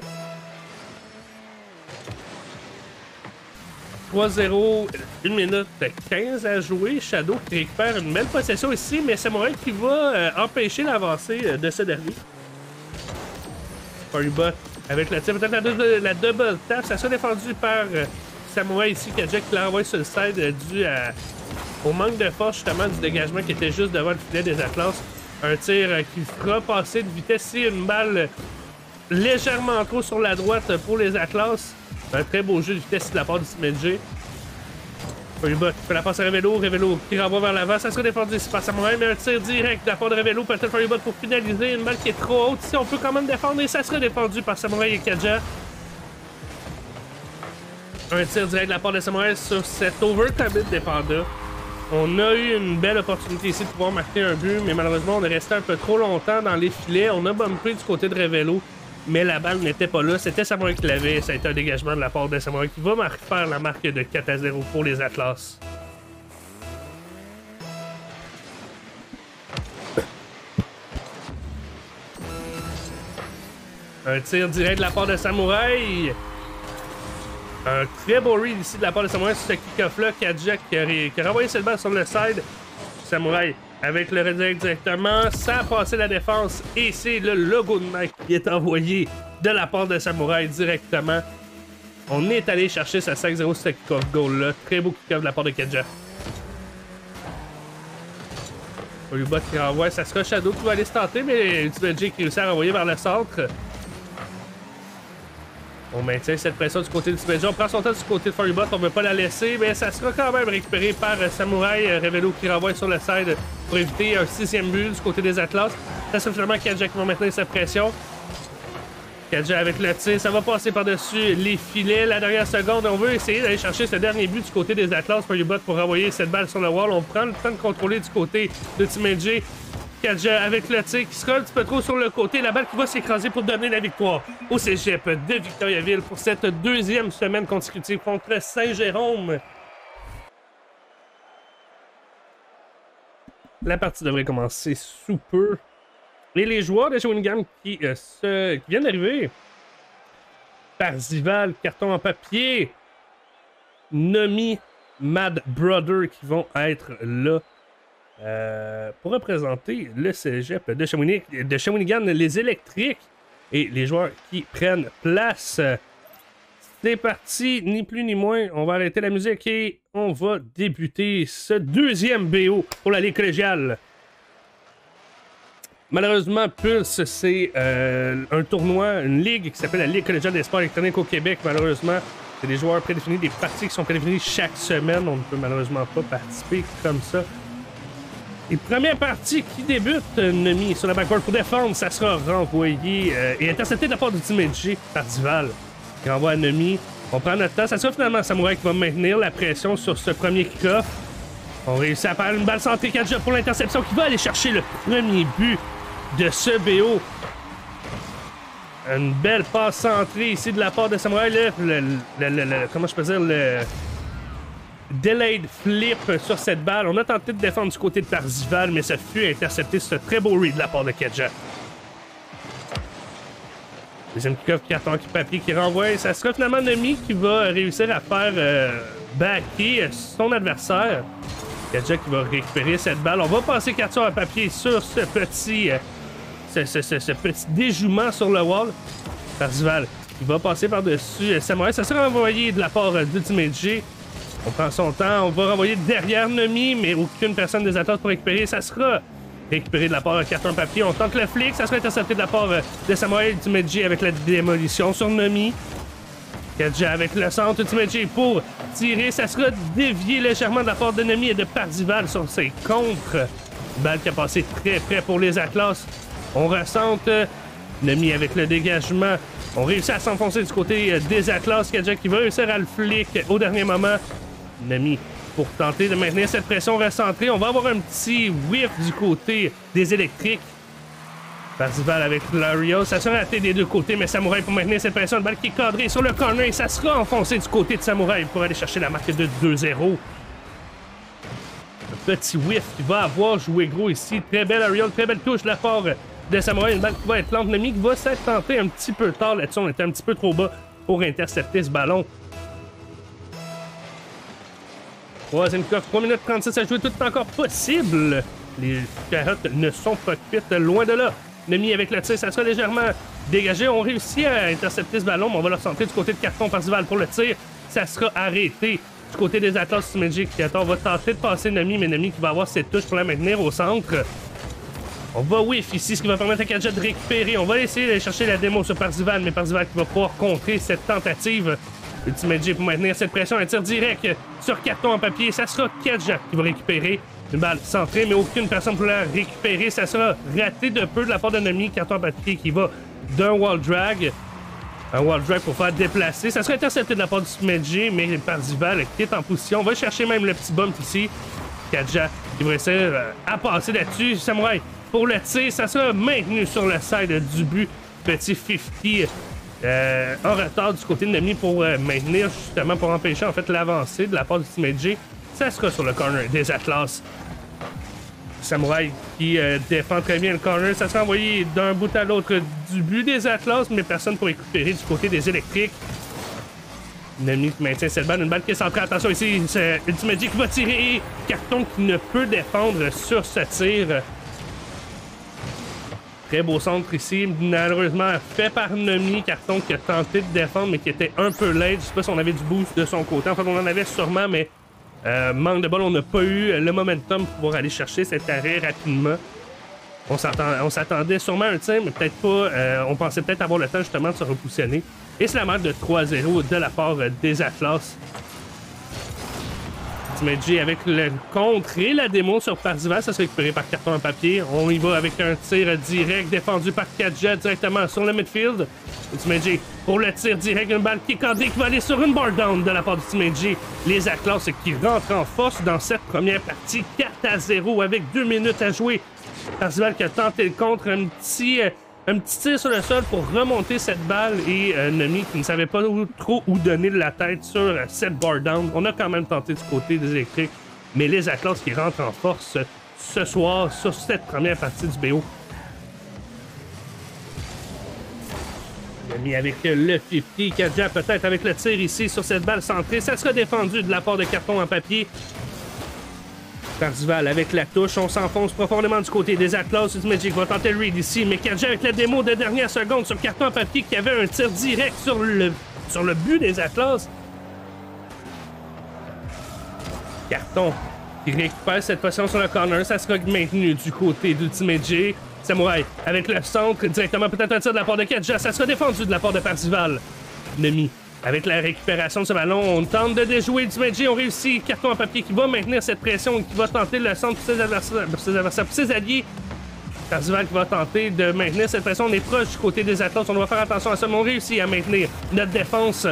3-0, 1 minute 15 à jouer. Shadow qui récupère une belle possession ici, mais Samurai qui va empêcher l'avancée de ce dernier. Faryubot avec le tir, peut-être la double tap, ça sera défendu par Samurai ici. Kaja qui l'a envoyé sur le side dû au manque de force justement du dégagement qui était juste devant le filet des Atlas. Un tir qui fera passer de vitesse ici une balle légèrement trop sur la droite pour les Atlas. Un très beau jeu de vitesse de la part du Team NG. Folibot qui fait la passe à Revello. Revello qui renvoie vers l'avant. Ça sera défendu ici par Samouraï, mais un tir direct de la part de Revello. Peut-être Folibot pour finaliser. Une balle qui est trop haute. Ici, on peut quand même défendre et ça sera défendu par Samouraï et Kadja. Un tir direct de la part de Samouraï sur cet overcommit de Panda. On a eu une belle opportunité ici de pouvoir marquer un but, mais malheureusement, on est resté un peu trop longtemps dans les filets. On a bumpé du côté de Revello, mais la balle n'était pas là. C'était Samouraï qui l'avait. Ça a été un dégagement de la part de Samouraï qui va faire la marque de 4-0 pour les Atlas. Un tir direct de la part de Samouraï. Un très beau read ici de la part de Samouraï sur ce kick-off-là. Kadja qui a renvoyé cette balle sur le side. Samouraï avec le redirect directement. Ça a passé la défense. Et c'est le logo de Nike qui est envoyé de la part de Samouraï directement. On est allé chercher ce 5-0 ce kick-off goal-là. Très beau kick-off de la part de Kadja. Olubot qui renvoie. Ça sera Shadow qui va aller se tenter, mais Ultimate J qui réussit à renvoyer vers le centre. On maintient cette pression du côté du Ultimate J. On prend son temps du côté de Folibot. On ne veut pas la laisser, mais ça sera quand même récupéré par Samouraï. Revello qui renvoie sur le side pour éviter un 6e but du côté des Atlas. Ça sera finalement Kadja qui va maintenir sa pression. Kadja avec le tir, ça va passer par-dessus les filets. La dernière seconde, on veut essayer d'aller chercher ce dernier but du côté des Atlas. Folibot pour renvoyer cette balle sur le wall. On prend le temps de contrôler du côté de Ultimate J. Kadja avec le tir qui sera un petit peu trop sur le côté. La balle qui va s'écraser pour donner la victoire au cégep de Victoriaville pour cette deuxième semaine consécutive contre Saint-Jérôme. La partie devrait commencer sous peu. Et les joueurs de Shawinigan qui viennent d'arriver. Parzival, carton en papier. Nomi, Mad Brother qui vont être là. Pour représenter le cégep de Shawinigan, les électriques et les joueurs qui prennent place. C'est parti, ni plus ni moins. On va arrêter la musique et on va débuter ce deuxième BO pour la Ligue collégiale. Malheureusement, Pulse, c'est un tournoi, une ligue qui s'appelle la Ligue collégiale des sports électroniques au Québec. Malheureusement, c'est des joueurs prédéfinis, des parties qui sont prédéfinies chaque semaine. On ne peut malheureusement pas participer comme ça. Et première partie qui débute, Nomi sur la backboard pour défendre, ça sera renvoyé et intercepté de la part du Team J par Duval, qui renvoie à Nomi. On prend notre temps, ça sera finalement Samouraï qui va maintenir la pression sur ce premier kick-off. On réussit à faire une balle centrée Kadja pour l'interception qui va aller chercher le premier but de ce BO. Une belle passe centrée ici de la part de Samouraï. Comment je peux dire, le delayed flip sur cette balle. On a tenté de défendre du côté de Parzival, mais ça fut intercepté sur ce très beau read de la part de Kadja. Deuxième kick-off, carton qui papier qui renvoie. Ça sera finalement Nomi qui va réussir à faire backer son adversaire. Kadja qui va récupérer cette balle. On va passer carton à papier sur ce petit déjouement sur le wall. Parzival qui va passer par-dessus Samouraï. Ça sera envoyé de la part d'Ultimate J. On prend son temps, on va renvoyer derrière Nomi, mais aucune personne des attaques pour récupérer. Ça sera récupéré de la part de carton papier. On tente le flic, ça sera intercepté de la part de Samouraï. Ultimate J avec la démolition sur Nomi. Kadja avec le centre. Ultimate J pour tirer. Ça sera dévié légèrement de la part de Nomi et de Parzival sur ses contres. Balle qui a passé très près pour les Atlas. On ressente Nomi avec le dégagement. On réussit à s'enfoncer du côté des Atlas. Kadja qui va réussir à le flic au dernier moment. Nomi pour tenter de maintenir cette pression recentrée. On va avoir un petit whiff du côté des électriques. Parzival avec Lario. Ça sera raté des deux côtés, mais Samouraï pour maintenir cette pression. Une balle qui est cadrée sur le corner et ça sera enfoncé du côté de Samouraï pour aller chercher la marque de 2-0. Un petit whiff qui va avoir joué gros ici. Très belle Ariel, très belle touche de la part de Samouraï. Une balle qui va être lente. Nomi qui va s'être tenté un petit peu tard là-dessus. On était un petit peu trop bas pour intercepter ce ballon. Troisième coffre, 3 minutes 36 à jouer, tout est encore possible. Les carottes ne sont pas cuites, loin de là. Nomi avec le tir, ça sera légèrement dégagé. On réussit à intercepter ce ballon, mais on va le centrer du côté de carton Parzival pour le tir. Ça sera arrêté du côté des Atlas Magic. On va tenter de passer Nomi, mais Nomi qui va avoir cette touche pour la maintenir au centre. On va whiff ici, ce qui va permettre à Kadja de récupérer. On va essayer d'aller chercher la démo sur Parzival, mais Parzival qui va pouvoir contrer cette tentative. Ultimate J pour maintenir cette pression. Un tir direct sur carton en papier. Ça sera Kadja qui va récupérer. Une balle centrée, mais aucune personne pour la récupérer. Ça sera raté de peu de la part de Nomi. Carton en papier qui va d'un wall drag. Un wall drag pour faire déplacer. Ça sera intercepté de la part du Ultimate J, mais Parzival qui est en position. On va chercher même le petit bump ici. Kadja qui va essayer à passer là-dessus. Samouraï pour le tir, ça sera maintenu sur le side du but. Petit 50 en retard du côté de Nomi pour maintenir, justement, pour empêcher en fait l'avancée de la part du Ultimate J. Ça sera sur le corner des Atlas. Samouraï qui défend très bien le corner. Ça sera envoyé d'un bout à l'autre du but des Atlas, mais personne pour récupérer du côté des électriques. Nomi qui maintient cette balle. Une balle qui est centrée. Attention ici, c'est Ultimate J qui va tirer. Carton qui ne peut défendre sur ce tir. Très beau centre ici, malheureusement fait par Nomi. Carton qui a tenté de défendre, mais qui était un peu late. Je sais pas si on avait du boost de son côté. Enfin, on en avait sûrement, mais manque de balle, on n'a pas eu le momentum pour pouvoir aller chercher cet arrêt rapidement. On s'attendait sûrement à un tir, mais peut-être pas. On pensait peut-être avoir le temps justement de se repositionner. Et c'est la marque de 3-0 de la part des Atlas. Ultimate J avec le contre et la démo sur Parzival, ça se récupéré par carton en papier. On y va avec un tir direct défendu par Kadja directement sur le midfield. Ultimate J pour le tir direct, une balle qui est cadrée qui va aller sur une bar down de la part d'Ultimate J. Les Atlas qui rentrent en force dans cette première partie, 4-0 avec 2 minutes à jouer. Parzival qui a tenté le contre, un petit tir sur le sol pour remonter cette balle et Nomi qui ne savait pas trop où donner de la tête sur cette bar down. On a quand même tenté du côté des électriques, mais les Atlas qui rentrent en force ce soir sur cette première partie du BO. Nomi avec le 50, Kadja peut-être avec le tir ici sur cette balle centrée. Ça sera défendu de la part de carton en papier. Parzival avec la touche, on s'enfonce profondément du côté des Atlas. Ultimate J va tenter le read ici, mais Kadja avec la démo de dernière seconde sur carton en papier qui avait un tir direct sur le but des Atlas. Carton qui récupère cette position sur le corner, ça sera maintenu du côté d'Ultimate J. Samouraï avec le centre, directement peut-être un tir de la part de Kadja, ça sera défendu de la part de Parzival. Nomi avec la récupération de ce ballon, on tente de déjouer Ultimate J, on réussit. Carton en papier qui va maintenir cette pression, qui va tenter le centre pour ses adversaires, pour ses alliés. Parzival qui va tenter de maintenir cette pression. On est proche du côté des Atlas, on doit faire attention à ça, mais on réussit à maintenir notre défense.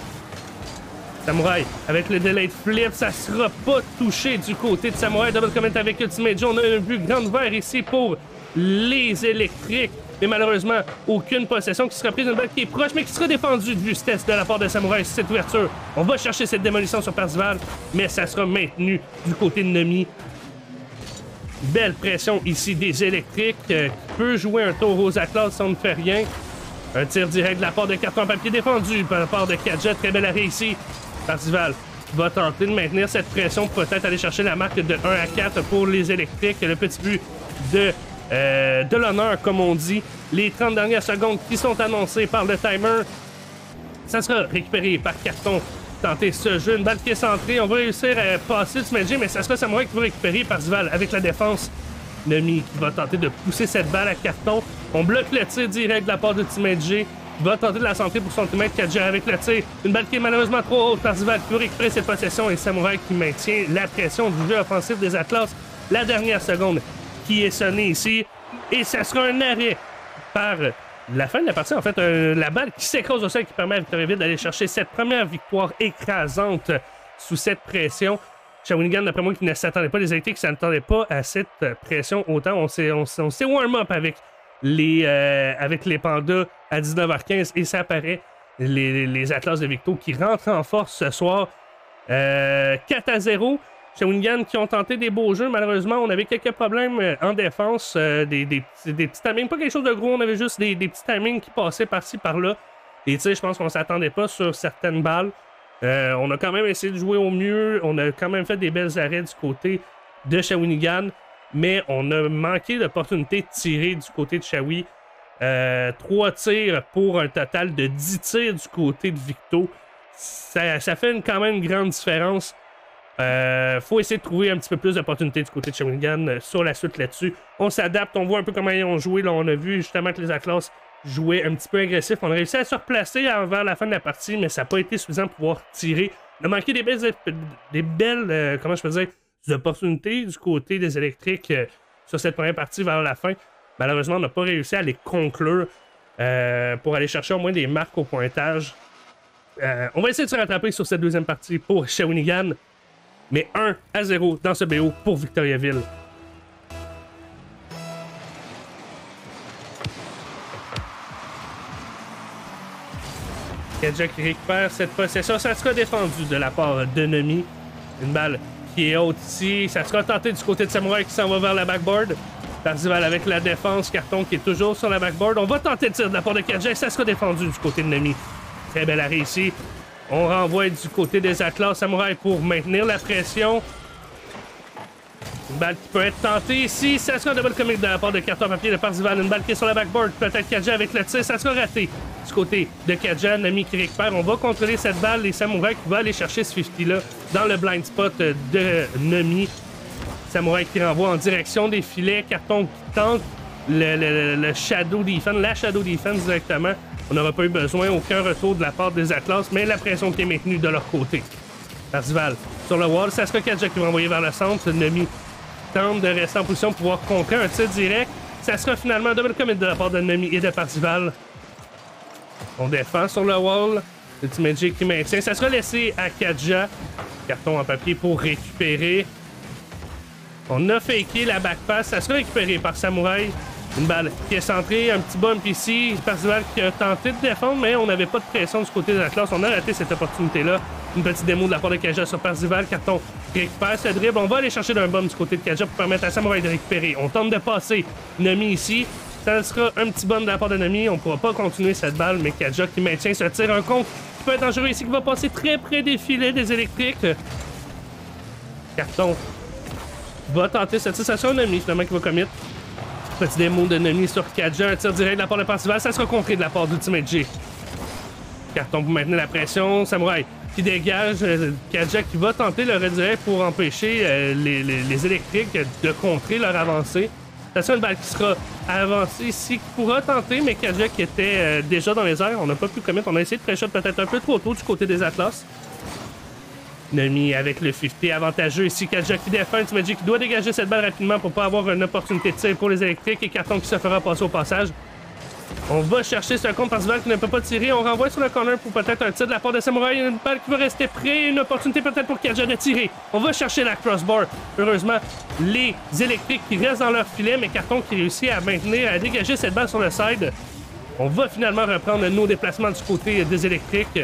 Samouraï avec le delayed flip, ça sera pas touché du côté de Samouraï. Double comment avec Ultimate J, on a un but grand ouvert ici pour les électriques. Mais malheureusement, aucune possession qui sera prise, une balle qui est proche, mais qui sera défendue de justesse de la part de Samouraï sur cette ouverture. On va chercher cette démolition sur Parzival, mais ça sera maintenu du côté de Nomi. Belle pression ici des électriques, qui peut jouer un tour aux Atlas si on ne fait rien. Un tir direct de la part de carton papier défendu par la part de Kadja, très belle arrêt ici. Parzival va tenter de maintenir cette pression pour peut-être aller chercher la marque de 1-4 pour les électriques. Le petit but de l'honneur, comme on dit. Les 30 dernières secondes qui sont annoncées par le timer. Ça sera récupéré par carton. Tenter ce jeu, une balle qui est centrée. On va réussir à passer Ultimate J, mais ça sera Samouraï qui va récupérer Parzival avec la défense. Nomi qui va tenter de pousser cette balle à carton. On bloque le tir direct de la part d'Ultimate J. Qui va tenter de la centrer pour son teammate Kadja avec le tir. Une balle qui est malheureusement trop haute. Parzival qui va récupérer cette possession et Samouraï qui maintient la pression du jeu offensif des Atlas. La dernière seconde qui est sonnée ici. Et ça sera un arrêt par la fin de la partie. En fait, la balle qui s'écrase au sol qui permet à Victoriaville d'aller chercher cette première victoire écrasante sous cette pression. Shawinigan, d'après moi, qui ne s'attendait pas, les électriques qui ne s'attendaient pas à cette pression autant. On s'est warm-up avec les Pandas à 19h15 et ça apparaît les Atlas de Victo qui rentrent en force ce soir. 4-0. Shawinigan qui ont tenté des beaux jeux. Malheureusement, on avait quelques problèmes en défense. Des petits timings. Pas quelque chose de gros, on avait juste des petits timings qui passaient par-ci, par-là. Et tu sais, je pense qu'on s'attendait pas sur certaines balles. On a quand même essayé de jouer au mieux. On a quand même fait des belles arrêts du côté de Shawinigan. Mais on a manqué d'opportunité de tirer du côté de Shawi. 3 tirs pour un total de 10 tirs du côté de Victo. Ça fait quand même une grande différence. Faut essayer de trouver un petit peu plus d'opportunités du côté de Shawinigan sur la suite là-dessus. On s'adapte, on voit un peu comment ils ont joué. Là, on a vu justement que les Atlas jouaient un petit peu agressif. On a réussi à se replacer vers la fin de la partie, mais ça n'a pas été suffisant pour pouvoir tirer. On a manqué des belles comment je peux dire, des opportunités du côté des électriques sur cette première partie vers la fin. Malheureusement, on n'a pas réussi à les conclure pour aller chercher au moins des marques au pointage. On va essayer de se rattraper sur cette deuxième partie pour Shawinigan. Mais 1-0 dans ce BO pour Victoriaville. Kadja qui récupère cette possession. Ça sera défendu de la part de Nomi. Une balle qui est haute ici. Ça sera tenté du côté de Samouraï qui s'en va vers la backboard. Parzival avec la défense. Carton qui est toujours sur la backboard. On va tenter de tirer de la part de Kadja. Ça sera défendu du côté de Nomi. Très belle arrêt ici. On renvoie du côté des Atlas Samouraï pour maintenir la pression. Une balle qui peut être tentée ici. Ça sera un double comic de la part de Carton Papier de Parzival. Une balle qui est sur la backboard. Peut-être Kadja avec le tir. Ça sera raté du côté de Kadja. Nami qui récupère. On va contrôler cette balle. Les Samouraïs qui vont aller chercher ce 50-là dans le blind spot de Nami. Samouraï qui renvoie en direction des filets. Carton qui tente le Shadow Defense. La Shadow Defense directement. On n'aura pas eu besoin, aucun retour de la part des Atlas, mais la pression qui est maintenue de leur côté. Parzival sur le wall, ça sera Kadja qui va envoyer vers le centre. Nomi tente de rester en position pour pouvoir contrer un tir direct. Ça sera finalement un double commit de la part de Nomi et de Parzival. On défend sur le wall. Le Ultimate J qui maintient. Ça sera laissé à Kadja. Carton en papier pour récupérer. On a faké la backpass. Ça sera récupéré par Samouraï. Une balle qui est centrée, un petit bump ici. Parzival qui a tenté de défendre, mais on n'avait pas de pression du côté de la classe. On a raté cette opportunité-là. Une petite démo de la part de Kadja sur Parzival. Carton récupère ce dribble. On va aller chercher d'un bump du côté de Kadja pour permettre à Samouraï de récupérer. On tente de passer Nomi ici. Ça sera un petit bump de la part de Nomi. On ne pourra pas continuer cette balle, mais Kadja qui maintient ce tir. Un contre qui peut être dangereux ici, qui va passer très près des filets des électriques. Carton va tenter cette tir. Ça sera Nomi finalement qui va commit. Petit démo de Nomi sur Kadja, un tir direct de la part de Parzival, ça sera contré de la part d'Ultimate J. Carton pour maintenir la pression, Samouraï qui dégage, Kadja qui va tenter le redirect pour empêcher les électriques de contrer leur avancée. Ça sera une balle qui sera avancée ici, qui pourra tenter, mais Kadja qui était déjà dans les airs, on n'a pas pu commettre, on a essayé de pré-shot peut-être un peu trop tôt du côté des Atlas. Nomi avec le 50 avantageux ici. Kadja qui défend. Ultimate J qui doit dégager cette balle rapidement pour pas avoir une opportunité de tir pour les électriques. Et Carton qui se fera passer au passage. On va chercher ce compte Parzival qui ne peut pas tirer. On renvoie sur le corner pour peut-être un tir de la part de Samouraï. Une balle qui va rester près. Une opportunité peut-être pour Kadja de tirer. On va chercher la crossbar. Heureusement, les électriques qui restent dans leur filet, mais Carton qui réussit à maintenir, à dégager cette balle sur le side. On va finalement reprendre nos déplacements du côté des électriques.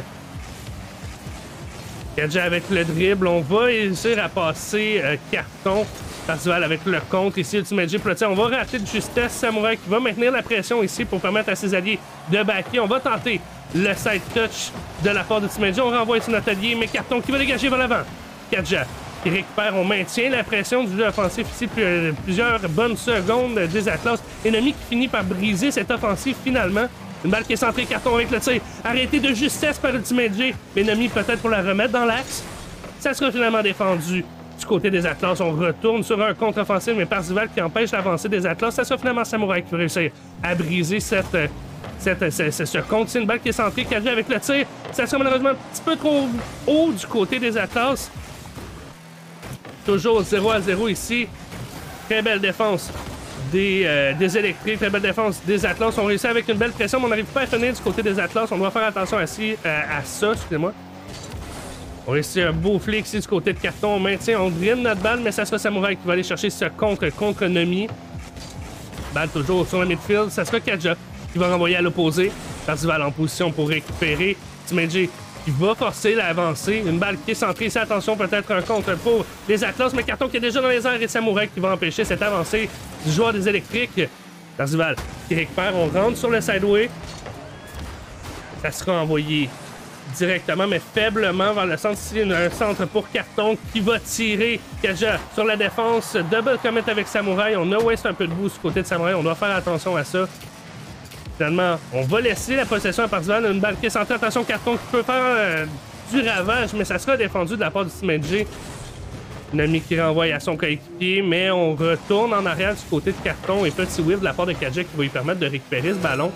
Kadja avec le dribble, on va réussir à passer Carton. Parzival avec le contre ici, Ultimate J pour le tir. On va rater de justesse Samouraï qui va maintenir la pression ici pour permettre à ses alliés de backer. On va tenter le side touch de la part d'Ultimate J. On renvoie ici notre allié, mais Carton qui va dégager vers l'avant. Kadja qui récupère, on maintient la pression du jeu offensif ici plusieurs bonnes secondes des Atlas. Ennemi qui finit par briser cette offensive finalement. Une balle qui est centrée, Carton avec le tir. Arrêté de justesse par Ultimate J. Ennemi peut-être pour la remettre dans l'axe. Ça sera finalement défendu du côté des Atlas. On retourne sur un contre-offensif, mais Parzival qui empêche l'avancée des Atlas. Ça sera finalement Samouraï qui va réussir à briser ce contre. C'est une balle qui est centrée, Kadja avec le tir. Ça sera malheureusement un petit peu trop haut du côté des Atlas. Toujours 0-0 ici. Très belle défense des électriques, très belle défense des Atlas. On réussit avec une belle pression, mais on n'arrive pas à finir du côté des Atlas. On doit faire attention à ça, excusez-moi. On réussit un beau flic ici du côté de Carton. On maintient, on drine notre balle, mais ça sera Samouraï qui va aller chercher ce contre Nomi. Balle toujours sur le midfield. Ça sera Kadja qui va renvoyer à l'opposé. Parzival en position pour récupérer. Ultimate J qui va forcer l'avancée. Une balle qui est centrée ici. Attention, peut-être un contre pour les Atlas, mais Carton qui est déjà dans les airs et Samouraï qui va empêcher cette avancée du joueur des électriques. Parzival qui récupère. On rentre sur le sideway. Ça sera envoyé directement, mais faiblement vers le centre. Ici, un centre pour Carton qui va tirer. Kadja sur la défense. Double commit avec Samouraï. On a waste un peu de boost du côté de Samouraï. On doit faire attention à ça. Finalement, on va laisser la possession à Parzival. Une balle qui est centrée. Attention, Carton qui peut faire du ravage, mais ça sera défendu de la part du Ultimate J. Nami qui renvoie à son coéquipier, mais on retourne en arrière du côté de Carton et petit whiff de la part de Kadja qui va lui permettre de récupérer ce ballon.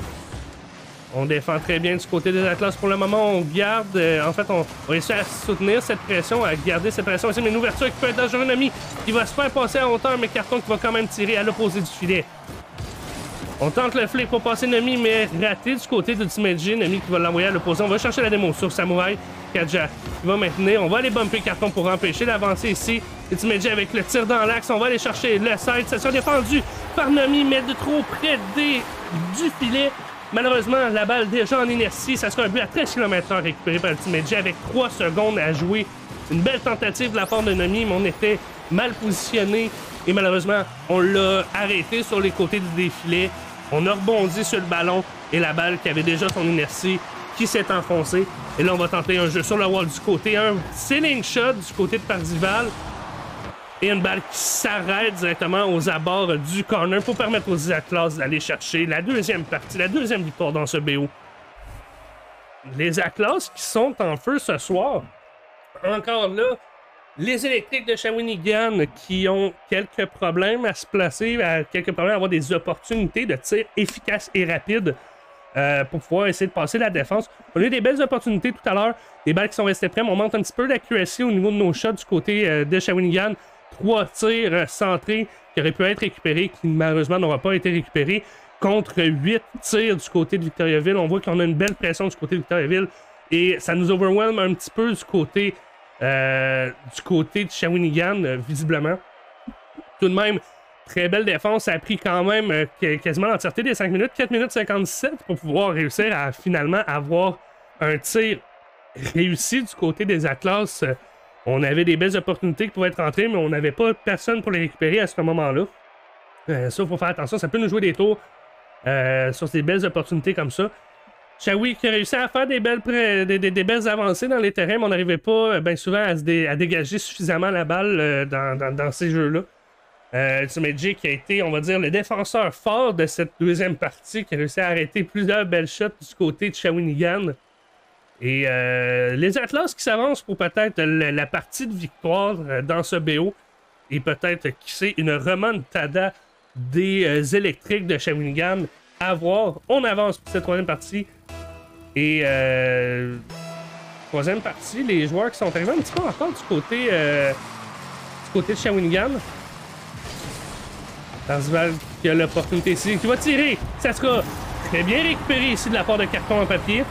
On défend très bien du côté des Atlas pour le moment. On garde, en fait, on réussit à soutenir cette pression, à garder cette pression. C'est une ouverture qui peut être dangereuse. Nami qui va se faire passer à hauteur, mais Carton qui va quand même tirer à l'opposé du filet. On tente le flick pour passer Nami, mais raté du côté d'Ultimate J. Nami qui va l'envoyer à l'opposé. On va chercher la démo sur Samouraï. Kadja qui va maintenir. On va aller bumper Carton pour empêcher l'avancée ici. Ultimate J avec le tir dans l'axe. On va aller chercher le side. Ça sera défendu par Nami, mais de trop près du filet. Malheureusement, la balle déjà en inertie. Ça sera un but à 13 km/h récupéré par Ultimate J avec 3 secondes à jouer. Une belle tentative de la part de Nami, mais on était mal positionné. Et malheureusement, on l'a arrêté sur les côtés du défilé. On a rebondi sur le ballon et la balle qui avait déjà son inertie qui s'est enfoncée. Et là, on va tenter un jeu sur le wall du côté. Un ceiling shot du côté de Parzival. Et une balle qui s'arrête directement aux abords du corner pour permettre aux Atlas d'aller chercher la deuxième partie, la deuxième victoire dans ce BO. Les Atlas qui sont en feu ce soir. Encore là, les électriques de Shawinigan qui ont quelques problèmes à se placer, quelques problèmes à avoir des opportunités de tir efficaces et rapides pour pouvoir essayer de passer la défense. On a eu des belles opportunités tout à l'heure, des balles qui sont restées prêtes. On monte un petit peu d'accuracy au niveau de nos shots du côté de Shawinigan. 3 tirs centrés qui auraient pu être récupérés, qui malheureusement n'auront pas été récupérés, contre 8 tirs du côté de Victoriaville. On voit qu'on a une belle pression du côté de Victoriaville et ça nous overwhelme un petit peu du côté de Shawinigan, visiblement. Tout de même, très belle défense. Ça a pris quand même quasiment l'entièreté des 5 minutes, 4 minutes 57 pour pouvoir réussir à finalement avoir un tir réussi du côté des Atlas. On avait des belles opportunités qui pouvaient être rentrées, mais on n'avait pas personne pour les récupérer à ce moment-là. Ça, il faut faire attention. Ça peut nous jouer des tours sur ces belles opportunités comme ça. Shawi qui a réussi à faire des belles avancées dans les terrains, mais on n'arrivait pas bien souvent à dégager suffisamment la balle dans ces jeux-là. Ultimate J qui a été, on va dire, le défenseur fort de cette deuxième partie, qui a réussi à arrêter plusieurs belles shots du côté de Shawinigan. Et les Atlas qui s'avancent pour peut-être la partie de victoire dans ce BO. Et peut-être, qui sait, une remontada des électriques de Shawinigan à voir. On avance pour cette troisième partie. Et troisième partie, les joueurs qui sont arrivés un petit peu encore du côté de Shawinigan. Parzival qui a l'opportunité ici, qui va tirer. Ça sera très bien récupéré ici de la part de Carton en papier.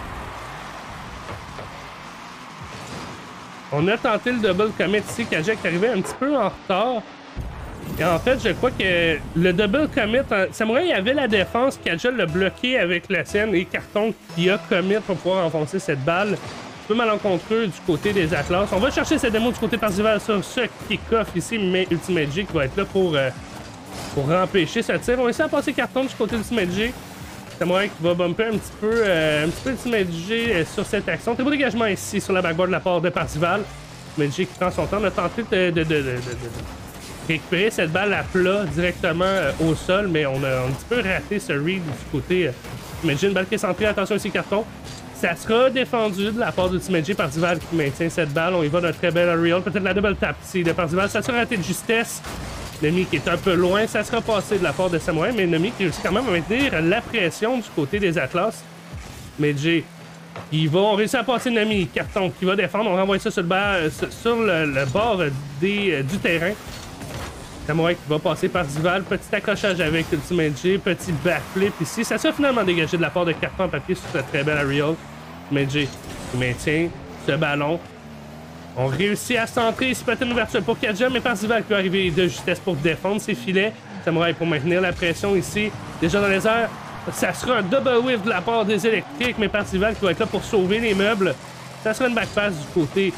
On a tenté le double commit ici. Kadja est arrivé un petit peu en retard. Et en fait, je crois que le double commit... Samouraï avait la défense. Kadja l'a bloqué avec la scène et Carton qui a commit pour pouvoir enfoncer cette balle. Un peu malencontreux du côté des Atlas. On va chercher cette démo du côté de Parzival sur ce kick-off ici, mais Ultimate J qui va être là pour empêcher ce tir. On va essayer de passer Carton du côté d'Ultimate J. Samouraï qui va bumper un petit peu Ultimate J sur cette action. Très beau dégagement ici sur la backboard de la part de Parzival. Ultimate J qui prend son temps. On a tenté de récupérer cette balle à plat directement au sol, mais on a un petit peu raté ce read du côté Ultimate J. Une balle qui est centrée. Attention ici, Carton. Ça sera défendu de la part d'Ultimate J. Parzival qui maintient cette balle. On y va d'un très bel aerial. Peut-être la double tap ici de Parzival. Ça sera raté de justesse. Nami qui est un peu loin, ça sera passé de la part de Samouraï, mais Nami qui réussit quand même à maintenir la pression du côté des Atlas. Mais J, on réussit à passer Nami, Carton qui va défendre, on renvoie ça sur le bord du terrain. Samouraï qui va passer par Parzival, petit accrochage avec Ultimate J, petit backflip ici. Ça sera finalement dégagé de la part de Carton en papier sur cette très belle aerial. Ultimate J qui maintient ce ballon. On réussit à centrer ici, peut-être une ouverture pour Kadja, mais Parzival peut arriver de justesse pour défendre ses filets. Samouraï pour maintenir la pression ici. Déjà dans les airs, ça sera un double whiff de la part des électriques, mais Parzival qui va être là pour sauver les meubles. Ça sera une backpass du côté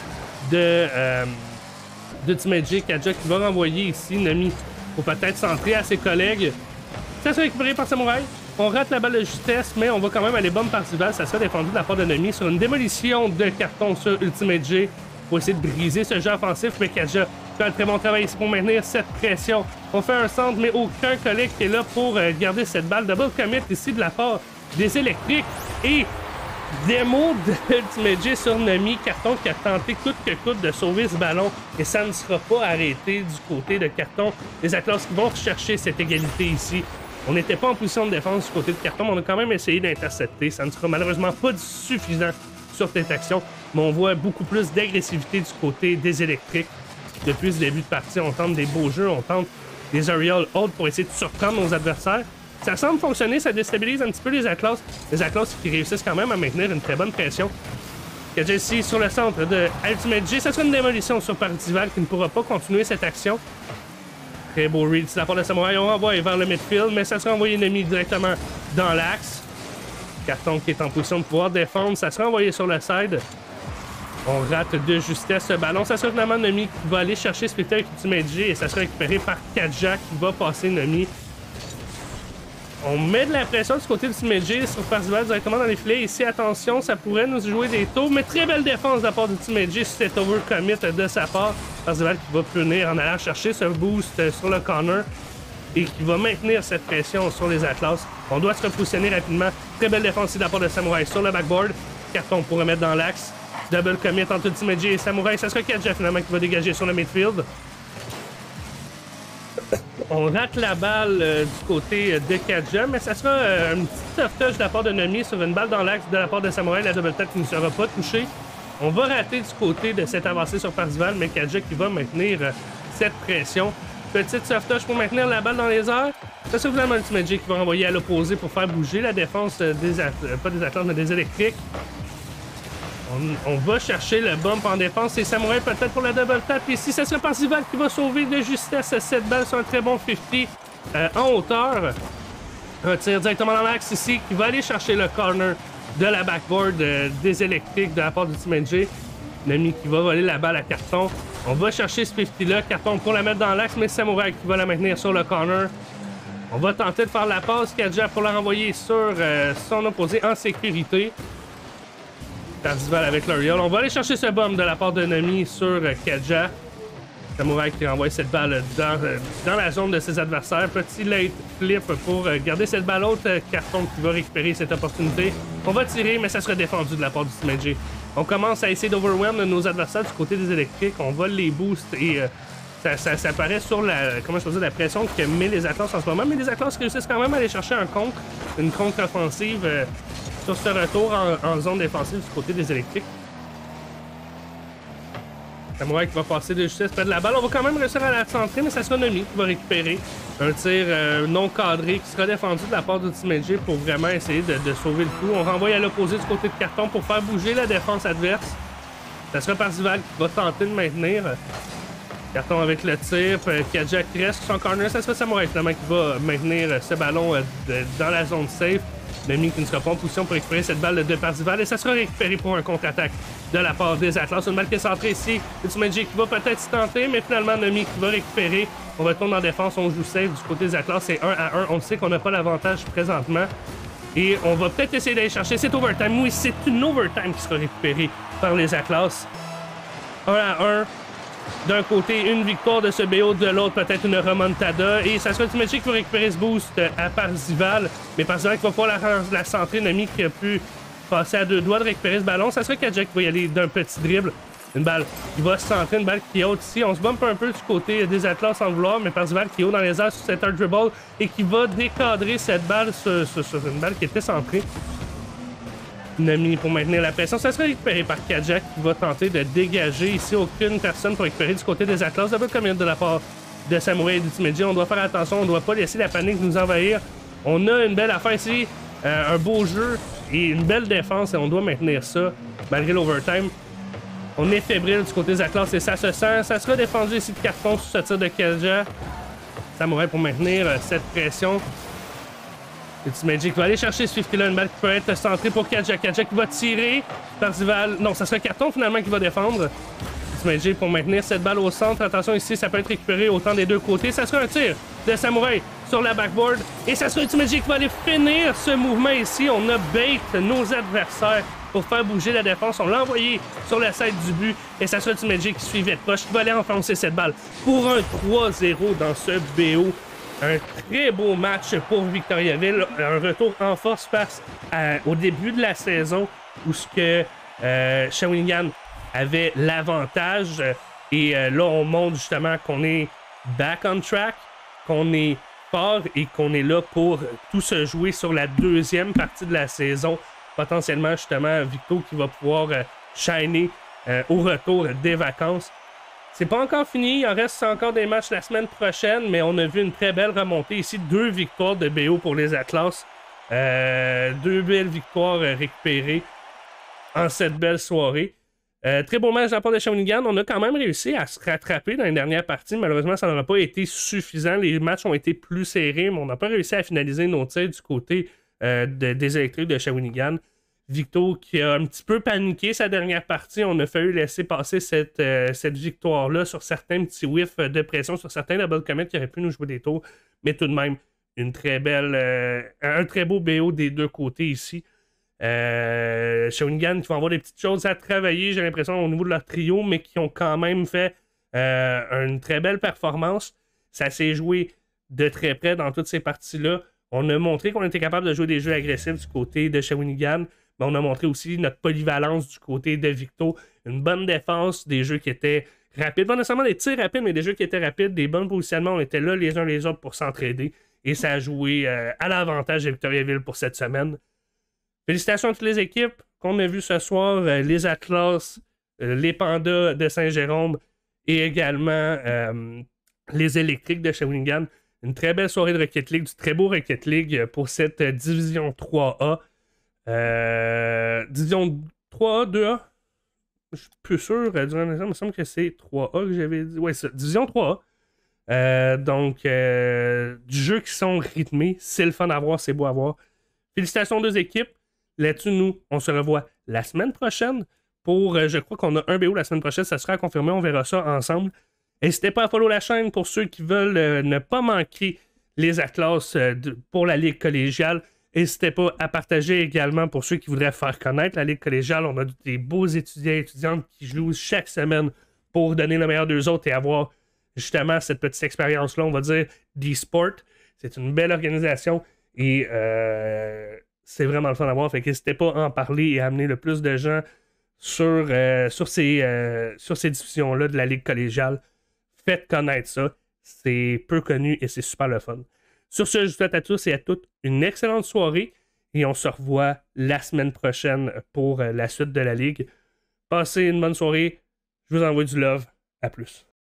d'Ultimate J. Kadja qui va renvoyer ici Nami pour peut-être centrer à ses collègues. Ça sera récupéré par Samouraï. On rate la balle de justesse, mais on va quand même aller bombe Parzival. Ça sera défendu de la part de Nami sur une démolition de Carton sur Ultimate J. Pour essayer de briser ce jeu offensif, mais Kadja fait un très bon travail ici pour maintenir cette pression. On fait un centre, mais aucun collègue qui est là pour garder cette balle. Double commit ici de la part des électriques. Et Démo de Ultimate J sur Nami, Carton qui a tenté coûte que coûte de sauver ce ballon et ça ne sera pas arrêté du côté de Carton. Les Atlas qui vont chercher cette égalité ici. On n'était pas en position de défense du côté de Carton, mais on a quand même essayé d'intercepter. Ça ne sera malheureusement pas suffisant sur cette action, mais on voit beaucoup plus d'agressivité du côté des électriques. Depuis ce début de partie, on tente des beaux jeux, on tente des aerial holds pour essayer de surprendre nos adversaires. Ça semble fonctionner, ça déstabilise un petit peu les Atlas. Les Atlas qui réussissent quand même à maintenir une très bonne pression. Kedja ici sur le centre de Ultimate J. Ça sera une démolition sur Parzival qui ne pourra pas continuer cette action. Très beau read de la part de Samouraï. On renvoie vers le midfield, mais ça sera envoyé ennemi directement dans l'axe. Carton qui est en position de pouvoir défendre. Ça sera envoyé sur le side. On rate de justesse ce ballon. Ça sera finalement Nami qui va aller chercher Spectre avec Ultimate J et ça sera récupéré par Kedja qui va passer Nami. On met de la pression du côté du Ultimate J sur Parzival directement dans les filets. Ici, attention, ça pourrait nous jouer des tours, mais très belle défense de la part du Ultimate J sur cet overcommit de sa part. Parzival qui va punir en allant chercher ce boost sur le corner et qui va maintenir cette pression sur les Atlas. On doit se repositionner rapidement. Très belle défense ici de la part de Samouraï sur le backboard. Carton pour remettre dans l'axe. Double commit entre Ultimate J et Samouraï. Ça sera Kedja finalement qui va dégager sur le midfield. On rate la balle du côté de Kedja, mais ça sera un petit soft touch de la part de Nami sur une balle dans l'axe de la part de Samouraï. La double tête qui ne sera pas touchée. On va rater du côté de cette avancée sur Parzival, mais Kedja qui va maintenir cette pression. Petite soft touch pour maintenir la balle dans les airs. Ça sera finalement Ultimate J qui va renvoyer à l'opposé pour faire bouger la défense des pas des Atlas, mais des électriques. On va chercher le bump en défense. C'est Samouraï peut-être pour la double tap. Ici, ça sera Parzival qui va sauver de justesse cette balle sur un très bon 50 en hauteur. Un tir directement dans l'axe ici qui va aller chercher le corner de la backboard des électriques de la part d'Ultimate J. Nami qui va voler la balle à Carton. On va chercher ce 50-là. Carton pour la mettre dans l'axe, mais Samouraï qui va la maintenir sur le corner. On va tenter de faire la passe. Kedja pour la renvoyer sur son opposé en sécurité. Parzival avec l'Oriole. On va aller chercher ce bomb de la part de Nami sur Kedja. Samouraï qui renvoie cette balle dans la zone de ses adversaires. Petit late flip pour garder cette balle haute. Carton qui va récupérer cette opportunité. On va tirer, mais ça sera défendu de la part du Ultimate J. On commence à essayer d'overwhelm nos adversaires du côté des électriques. On vole les boosts et ça paraît sur la, comment je peux dire, la pression que met les Atlas en ce moment. Mais les Atlas réussissent quand même à aller chercher une contre-offensive sur ce retour en zone défensive du côté des électriques. Samouraï qui va passer de justesse près de la balle. On va quand même réussir à la centrer, mais ça sera Nami qui va récupérer un tir non cadré qui sera défendu de la part d'Ultimate J pour vraiment essayer de sauver le coup. On renvoie à l'opposé du côté de Carton pour faire bouger la défense adverse. Ça sera Parzival qui va tenter de maintenir. Carton avec le tir. Kedja qui reste sur son corner. Ça sera Samouraï finalement qui va maintenir ce ballon dans la zone safe. Nami qui ne sera pas en position pour récupérer cette balle de Parzival et ça sera récupéré pour un contre-attaque de la part des Atlas. Une balle qui est centrée ici. Ultimate J qui va peut-être s'y tenter, mais finalement Nami qui va récupérer. On retourne en défense, on joue safe du côté des Atlas. C'est 1-1. On sait qu'on n'a pas l'avantage présentement. Et on va peut-être essayer d'aller chercher cet overtime. Oui, c'est une overtime qui sera récupérée par les Atlas. 1-1. D'un côté, une victoire de ce BO, de l'autre, peut-être une remontada. Et ça sera Ultimate J qui va récupérer ce boost à Parzival. Mais Parzival qui va pouvoir la centrer. Nami qui a pu passer à deux doigts de récupérer ce ballon. Ça sera Kedja qui va y aller d'un petit dribble. Une balle qui va se centrer, une balle qui est haute ici. On se bump un peu du côté des Atlas sans vouloir, mais Parzival qui est haut dans les airs sur cet hard dribble et qui va décadrer cette balle sur une balle qui était centrée. Nami pour maintenir la pression. Ça sera récupéré par Kedja qui va tenter de dégager ici. Aucune personne pour récupérer du côté des Atlas. Double commit de la part de Samouraï et d'Ultimate J. On doit faire attention. On ne doit pas laisser la panique nous envahir. On a une belle affaire ici. Un beau jeu et une belle défense. Et on doit maintenir ça malgré l'overtime. On est fébrile du côté des Atlas et ça se sent. Ça sera défendu ici de Carton sous ce tir de Kedja. Samouraï pour maintenir cette pression. Ultimate J qui va aller chercher ce 50-là, une balle qui peut être centrée pour Kedja. Kedja qui va tirer. Parzival. Non, ça sera Carton finalement qui va défendre. Ultimate J pour maintenir cette balle au centre. Attention ici, ça peut être récupéré autant des deux côtés. Ça sera un tir de Samouraï sur la backboard. Et ça sera Ultimate J qui va aller finir ce mouvement ici. On a bait nos adversaires pour faire bouger la défense. On l'a envoyé sur la side du but. Et ça sera Ultimate J qui suivait de proche, qui va aller enfoncer cette balle pour un 3-0 dans ce BO. Un très beau match pour Victoriaville. Un retour en force face au début de la saison. où ce que Shawinigan avait l'avantage. Et là, on montre justement qu'on est back on track, qu'on est fort et qu'on est là pour tout se jouer sur la deuxième partie de la saison. Potentiellement, justement, Victo qui va pouvoir shiner au retour des vacances. C'est pas encore fini, il en reste encore des matchs la semaine prochaine, mais on a vu une très belle remontée ici. 2 victoires de BO pour les Atlas. 2 belles victoires récupérées en cette belle soirée. Très beau match de la part de Shawinigan. On a quand même réussi à se rattraper dans les dernières parties. Malheureusement, ça n'aura pas été suffisant. Les matchs ont été plus serrés, mais on n'a pas réussi à finaliser nos tirs du côté des électriques de Shawinigan. Victo qui a un petit peu paniqué sa dernière partie. On a fallu laisser passer cette victoire-là sur certains petits whiffs de pression, sur certains double commits qui auraient pu nous jouer des tours. Mais tout de même, une très belle, un très beau BO des deux côtés ici. Shawinigan qui vont avoir des petites choses à travailler, j'ai l'impression, au niveau de leur trio, mais qui ont quand même fait une très belle performance. Ça s'est joué de très près dans toutes ces parties-là. On a montré qu'on était capable de jouer des jeux agressifs du côté de Shawinigan, mais on a montré aussi notre polyvalence du côté de Victo. Une bonne défense, des jeux qui étaient rapides, pas nécessairement des tirs rapides, mais des jeux qui étaient rapides, des bons positionnements. On était là les uns les autres pour s'entraider et ça a joué à l'avantage de Victoriaville pour cette semaine. Félicitations à toutes les équipes qu'on a vues ce soir, les Atlas, les Pandas de Saint-Jérôme et également les Électriques de Shawinigan. Une très belle soirée de Rocket League, du très beau Rocket League pour cette division 3A. Division 3A, 2A, je suis plus sûr, il me semble que c'est 3A que j'avais dit. Ouais, c'est division 3A. Donc, du jeu qui sont rythmés, c'est le fun à voir, c'est beau à voir. Félicitations aux deux équipes. Là-dessus, nous, on se revoit la semaine prochaine pour, je crois qu'on a un BO la semaine prochaine, ça sera confirmé, on verra ça ensemble. N'hésitez pas à follow la chaîne pour ceux qui veulent ne pas manquer les Atlas pour la Ligue collégiale. N'hésitez pas à partager également pour ceux qui voudraient faire connaître la Ligue collégiale. On a des beaux étudiants et étudiantes qui jouent chaque semaine pour donner le meilleur d'eux autres et avoir justement cette petite expérience-là, on va dire, d'e-sport. C'est une belle organisation et c'est vraiment le fun à voir. Fait qu'hésitez pas à en parler et à amener le plus de gens sur ces discussions-là de la Ligue collégiale. Faites connaître ça. C'est peu connu et c'est super le fun. Sur ce, je vous souhaite à tous et à toutes une excellente soirée et on se revoit la semaine prochaine pour la suite de la Ligue. Passez une bonne soirée. Je vous envoie du love. À plus.